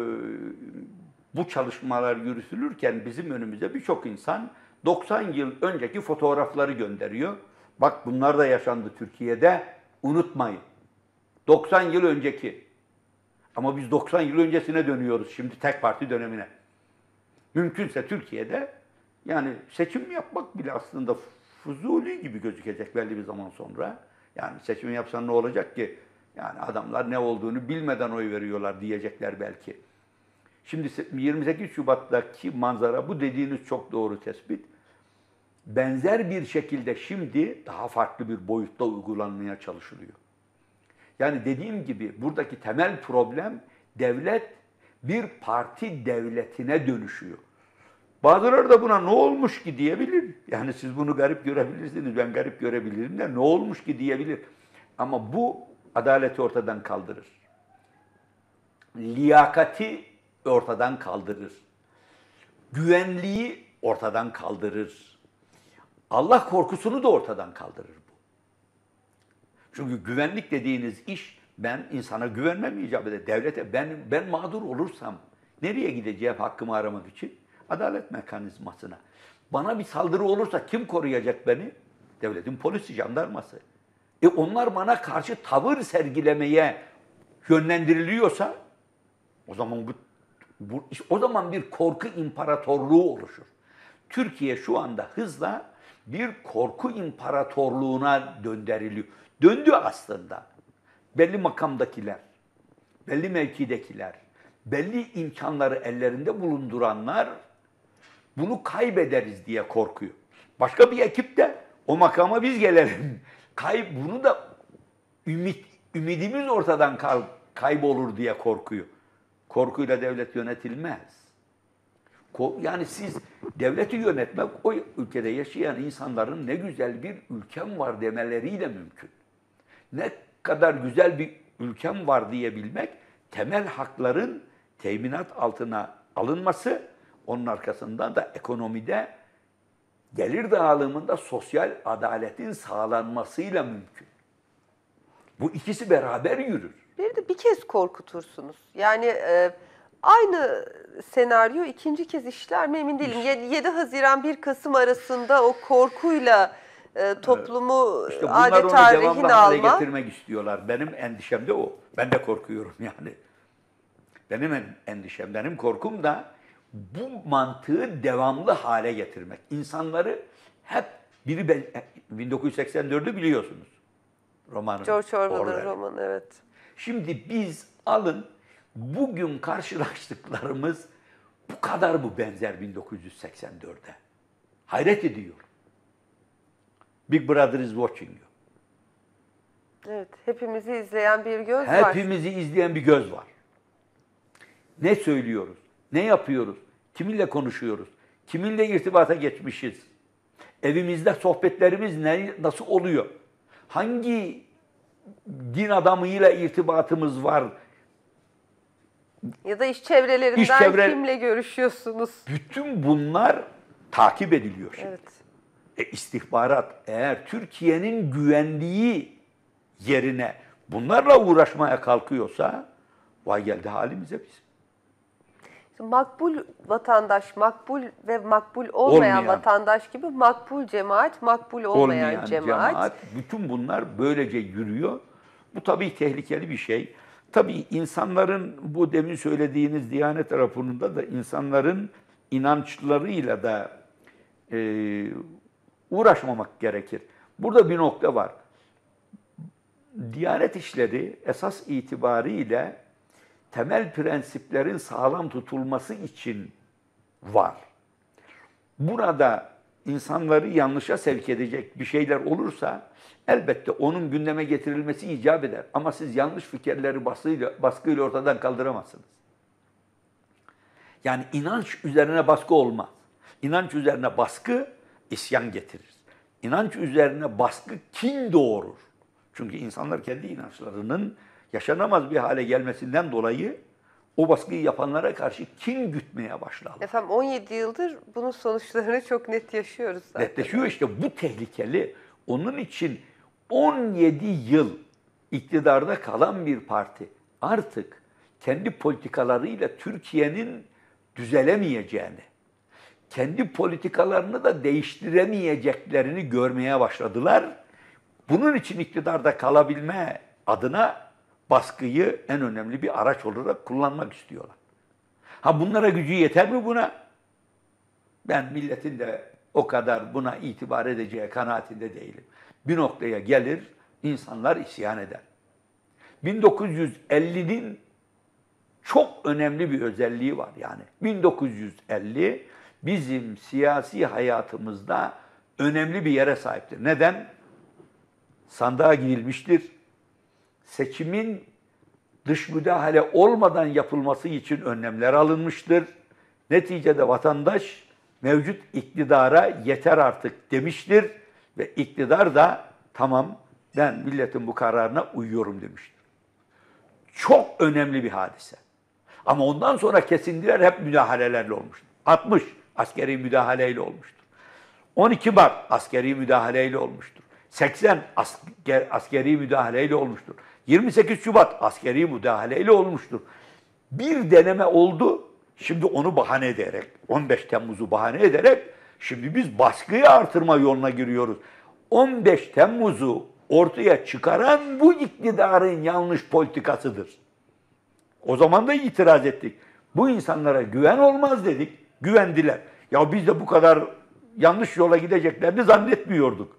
bu çalışmalar yürütülürken bizim önümüze birçok insan 90 yıl önceki fotoğrafları gönderiyor. Bak bunlar da yaşandı Türkiye'de, unutmayın. 90 yıl önceki. Ama biz 90 yıl öncesine dönüyoruz şimdi tek parti dönemine. Mümkünse Türkiye'de yani seçim yapmak bile aslında fuzuli gibi gözükecek belli bir zaman sonra. Yani seçim yapsan ne olacak ki? Yani adamlar ne olduğunu bilmeden oy veriyorlar diyecekler belki. Şimdi 28 Şubat'taki manzara bu dediğiniz çok doğru tespit. Benzer bir şekilde şimdi daha farklı bir boyutta uygulanmaya çalışılıyor. Yani dediğim gibi buradaki temel problem devlet bir parti devletine dönüşüyor. Bazıları da buna ne olmuş ki diyebilir. Yani siz bunu garip görebilirsiniz, ben garip görebilirim de ne olmuş ki diyebilir. Ama bu adaleti ortadan kaldırır. Liyakati ortadan kaldırır. Güvenliği ortadan kaldırır. Allah korkusunu da ortadan kaldırır bu. Çünkü güvenlik dediğiniz iş, ben insana güvenmem icap eder. Devlete ben mağdur olursam nereye gideceğim hakkımı aramak için? Adalet mekanizmasına. Bana bir saldırı olursa kim koruyacak beni? Devletin polisi, jandarması. Onlar bana karşı tavır sergilemeye yönlendiriliyorsa o zaman o zaman bir korku imparatorluğu oluşur. Türkiye şu anda hızla bir korku imparatorluğuna döndürülüyor. Döndü aslında. Belli makamdakiler, belli mevkidekiler, belli imkanları ellerinde bulunduranlar bunu kaybederiz diye korkuyor. Başka bir ekip de o makama biz gelelim. Bunu da ümidimiz ortadan kaybolur diye korkuyor. Korkuyla devlet yönetilmez. Yani siz devleti yönetmek o ülkede yaşayan insanların ne güzel bir ülkem var demeleriyle mümkün. Ne kadar güzel bir ülkem var diyebilmek, temel hakların teminat altına alınması, onun arkasından da ekonomide, gelir dağılımında sosyal adaletin sağlanmasıyla mümkün. Bu ikisi beraber yürür.
Bir kez korkutursunuz. Yani aynı senaryo ikinci kez işler mi emin değilim. 7 Haziran 1 Kasım arasında o korkuyla toplumu
İşte bunlar
adeta
onu
rehin
devamlı hale
alma.
getirmek istiyorlar. Benim endişem de o. Ben de korkuyorum yani. Benim endişem, benim korkum da bu mantığı devamlı hale getirmek. İnsanları hep 1984'ü biliyorsunuz. Romanın.
George Orwell'ın romanı, evet.
Şimdi biz alın bugün karşılaştıklarımız bu kadar bu benzer 1984'e. Hayret ediyorum. Big Brother is watching you.
Evet, hepimizi izleyen bir göz var.
Hepimizi izleyen bir göz var. Ne söylüyoruz? Ne yapıyoruz? Kiminle konuşuyoruz? Kiminle irtibata geçmişiz? Evimizde sohbetlerimiz nasıl oluyor? Hangi din adamıyla irtibatımız var?
Ya da iş çevrelerinden kimle görüşüyorsunuz?
Bütün bunlar takip ediliyor şimdi.
Evet.
İstihbarat eğer Türkiye'nin güvenliği yerine bunlarla uğraşmaya kalkıyorsa vay geldi halimize biz.
Makbul vatandaş, makbul ve makbul olmayan vatandaş gibi makbul cemaat, makbul olmayan cemaat.
Bütün bunlar böylece yürüyor. Bu tabii tehlikeli bir şey. Tabii insanların bu demin söylediğiniz Diyanet raporunda da insanların inançlarıyla da uğraşmamak gerekir. Burada bir nokta var. Diyanet işleri esas itibariyle temel prensiplerin sağlam tutulması için var. Burada insanları yanlışa sevk edecek bir şeyler olursa elbette onun gündeme getirilmesi icap eder. Ama siz yanlış fikirleri baskıyla ortadan kaldıramazsınız. Yani inanç üzerine baskı olmaz. İnanç üzerine baskı isyan getirir. İnanç üzerine baskı kin doğurur. Çünkü insanlar kendi inançlarının yaşanamaz bir hale gelmesinden dolayı o baskıyı yapanlara karşı kin gütmeye başlarlar.
Efendim 17 yıldır bunun sonuçlarını çok net yaşıyoruz zaten.
Netleşiyor işte, bu tehlikeli. Onun için 17 yıl iktidarda kalan bir parti artık kendi politikalarıyla Türkiye'nin düzelemeyeceğini, kendi politikalarını da değiştiremeyeceklerini görmeye başladılar. Bunun için iktidarda kalabilme adına baskıyı en önemli bir araç olarak kullanmak istiyorlar. Ha bunlara gücü yeter mi buna? Ben milletin de o kadar buna itibar edeceği kanaatinde değilim. Bir noktaya gelir, insanlar isyan eder. 1950'nin çok önemli bir özelliği var yani. 1950 bizim siyasi hayatımızda önemli bir yere sahiptir. Neden? Sandığa gidilmiştir. Seçimin dış müdahale olmadan yapılması için önlemler alınmıştır. Neticede vatandaş mevcut iktidara yeter artık demiştir ve iktidar da tamam ben milletin bu kararına uyuyorum demiştir. Çok önemli bir hadise. Ama ondan sonra kesintiler hep müdahalelerle olmuştur. 60 askeri müdahaleyle olmuştur. 12 Mart askeri müdahaleyle olmuştur. 80 askeri müdahaleyle olmuştur. 28 Şubat askeri müdahaleyle olmuştur. Bir deneme oldu. Şimdi onu bahane ederek, 15 Temmuz'u bahane ederek şimdi biz baskıyı artırma yoluna giriyoruz. 15 Temmuz'u ortaya çıkaran bu iktidarın yanlış politikasıdır. O zaman da itiraz ettik. Bu insanlara güven olmaz dedik. Güvendiler. Ya biz de bu kadar yanlış yola gideceklerini zannetmiyorduk.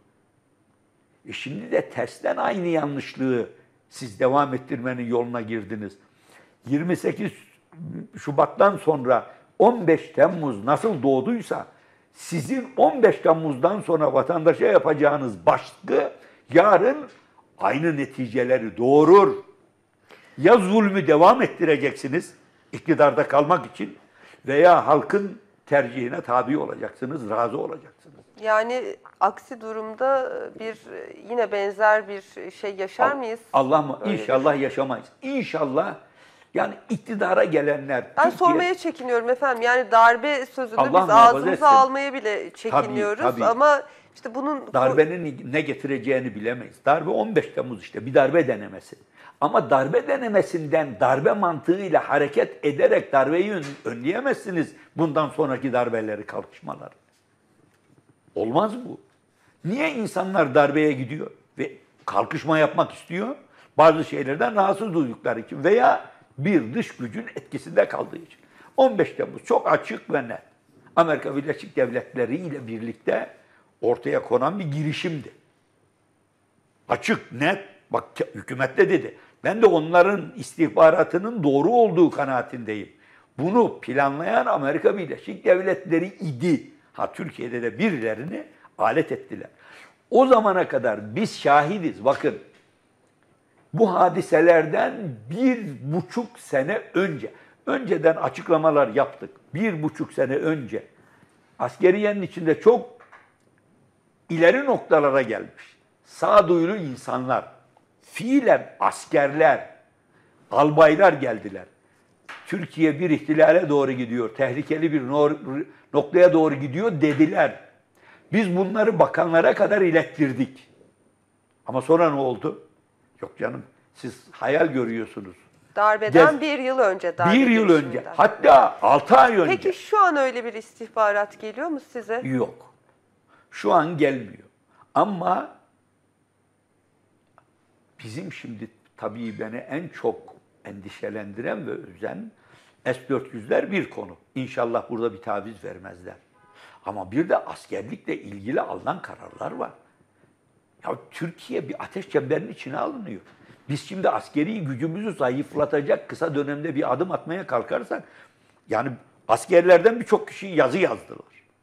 Şimdi de tersten aynı yanlışlığı siz devam ettirmenin yoluna girdiniz. 28 Şubat'tan sonra 15 Temmuz nasıl doğduysa sizin 15 Temmuz'dan sonra vatandaşa yapacağınız baskı yarın aynı neticeleri doğurur. Ya zulmü devam ettireceksiniz iktidarda kalmak için veya halkın tercihine tabi olacaksınız, razı olacaksınız.
Yani aksi durumda yine benzer bir şey yaşar mıyız?
Allah mı? İnşallah yaşamayız. İnşallah yani iktidara gelenler...
Ben sormaya çekiniyorum efendim. Yani darbe sözünü biz ağzımıza almaya bile çekiniyoruz. Tabii. Ama işte bunun...
Darbenin ne getireceğini bilemeyiz. Darbe 15 Temmuz işte bir darbe denemesi. Ama darbe denemesinden darbe mantığıyla hareket ederek darbeyi önleyemezsiniz bundan sonraki darbeleri, kalkışmaları. Olmaz bu. Niye insanlar darbeye gidiyor ve kalkışma yapmak istiyor? Bazı şeylerden rahatsız duydukları için veya bir dış gücün etkisinde kaldığı için. 15 Temmuz çok açık ve net. Amerika Birleşik Devletleri ile birlikte ortaya konan bir girişimdi. Açık, net. Bak hükümet de dedi. Ben de onların istihbaratının doğru olduğu kanaatindeyim. Bunu planlayan Amerika Birleşik Devletleri idi. Ha Türkiye'de de birilerini alet ettiler. O zamana kadar biz şahidiz. Bakın bu hadiselerden 1,5 sene önceden açıklamalar yaptık. 1,5 sene önce askeriyenin içinde çok ileri noktalara gelmiş. Sağduyulu insanlar, fiilen askerler, albaylar geldiler. Türkiye bir ihtilale doğru gidiyor, tehlikeli bir noktaya doğru gidiyor dediler. Biz bunları bakanlara kadar ilettirdik. Ama sonra ne oldu? Yok canım, siz hayal görüyorsunuz.
Darbeden bir yıl önce.
Bir yıl önce, hatta 6 ay önce.
Peki şu an öyle bir istihbarat geliyor mu size?
Yok. Şu an gelmiyor. Ama bizim şimdi tabii beni en çok endişelendiren ve üzen S-400'ler bir konu. İnşallah burada bir taviz vermezler. Ama bir de askerlikle ilgili alınan kararlar var. Ya Türkiye bir ateş çemberinin içine alınıyor. Biz şimdi askeri gücümüzü zayıflatacak kısa dönemde bir adım atmaya kalkarsak, yani askerlerden birçok kişi yazı yazdılar.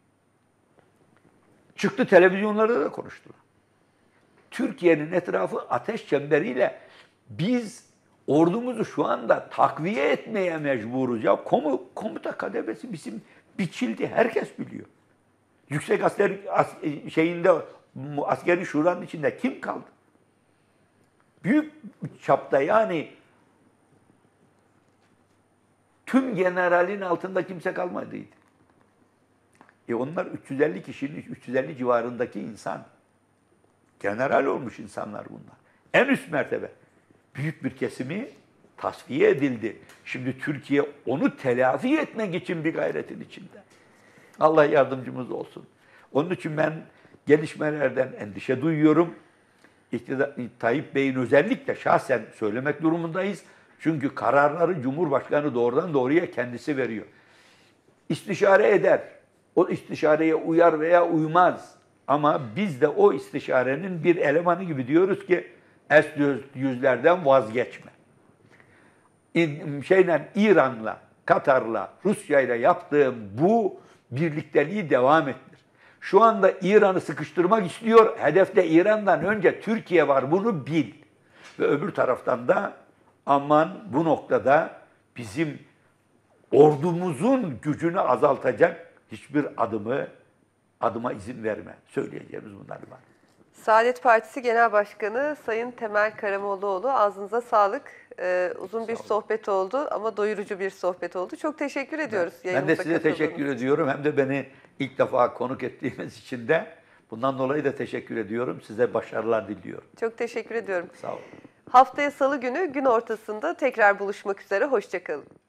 Çıktı televizyonlarda da konuştular. Türkiye'nin etrafı ateş çemberiyle biz ordumuzu şu anda takviye etmeye mecburuz. Ya komuta kademesi bizim biçildi. Herkes biliyor. Yüksek askeri şuranın içinde kim kaldı? Büyük çapta, yani tüm generalin altında kimse kalmadıydı. Onlar 350 kişinin 350 civarındaki insan. General olmuş insanlar bunlar. En üst mertebe. Büyük bir kesimi tasfiye edildi. Şimdi Türkiye onu telafi etmek için bir gayretin içinde. Allah yardımcımız olsun. Onun için ben gelişmelerden endişe duyuyorum. Tayyip Bey'in özellikle şahsen söylemek durumundayız. Çünkü kararları Cumhurbaşkanı doğrudan doğruya kendisi veriyor. İstişare eder. O istişareye uyar veya uymaz. Ama biz de o istişarenin bir elemanı gibi diyoruz ki S-400'lerden vazgeçme. İran'la, Katar'la, Rusya'yla yaptığım bu birlikteliği devam ettir. Şu anda İran'ı sıkıştırmak istiyor. Hedefte İran'dan önce Türkiye var. Bunu bil. Ve öbür taraftan da aman bu noktada bizim ordumuzun gücünü azaltacak hiçbir adıma izin verme. Söyleyeceğimiz bunlar var.
Saadet Partisi Genel Başkanı Sayın Temel Karamollaoğlu, ağzınıza sağlık. Uzun bir sohbet oldu ama doyurucu bir sohbet oldu. Çok teşekkür ediyoruz.
Ben de size teşekkür ediyorum. Hem de beni ilk defa konuk ettiğiniz için de bundan dolayı da teşekkür ediyorum. Size başarılar diliyorum.
Çok teşekkür ediyorum.
Sağ olun.
Haftaya Salı günü gün ortasında tekrar buluşmak üzere. Hoşça kalın.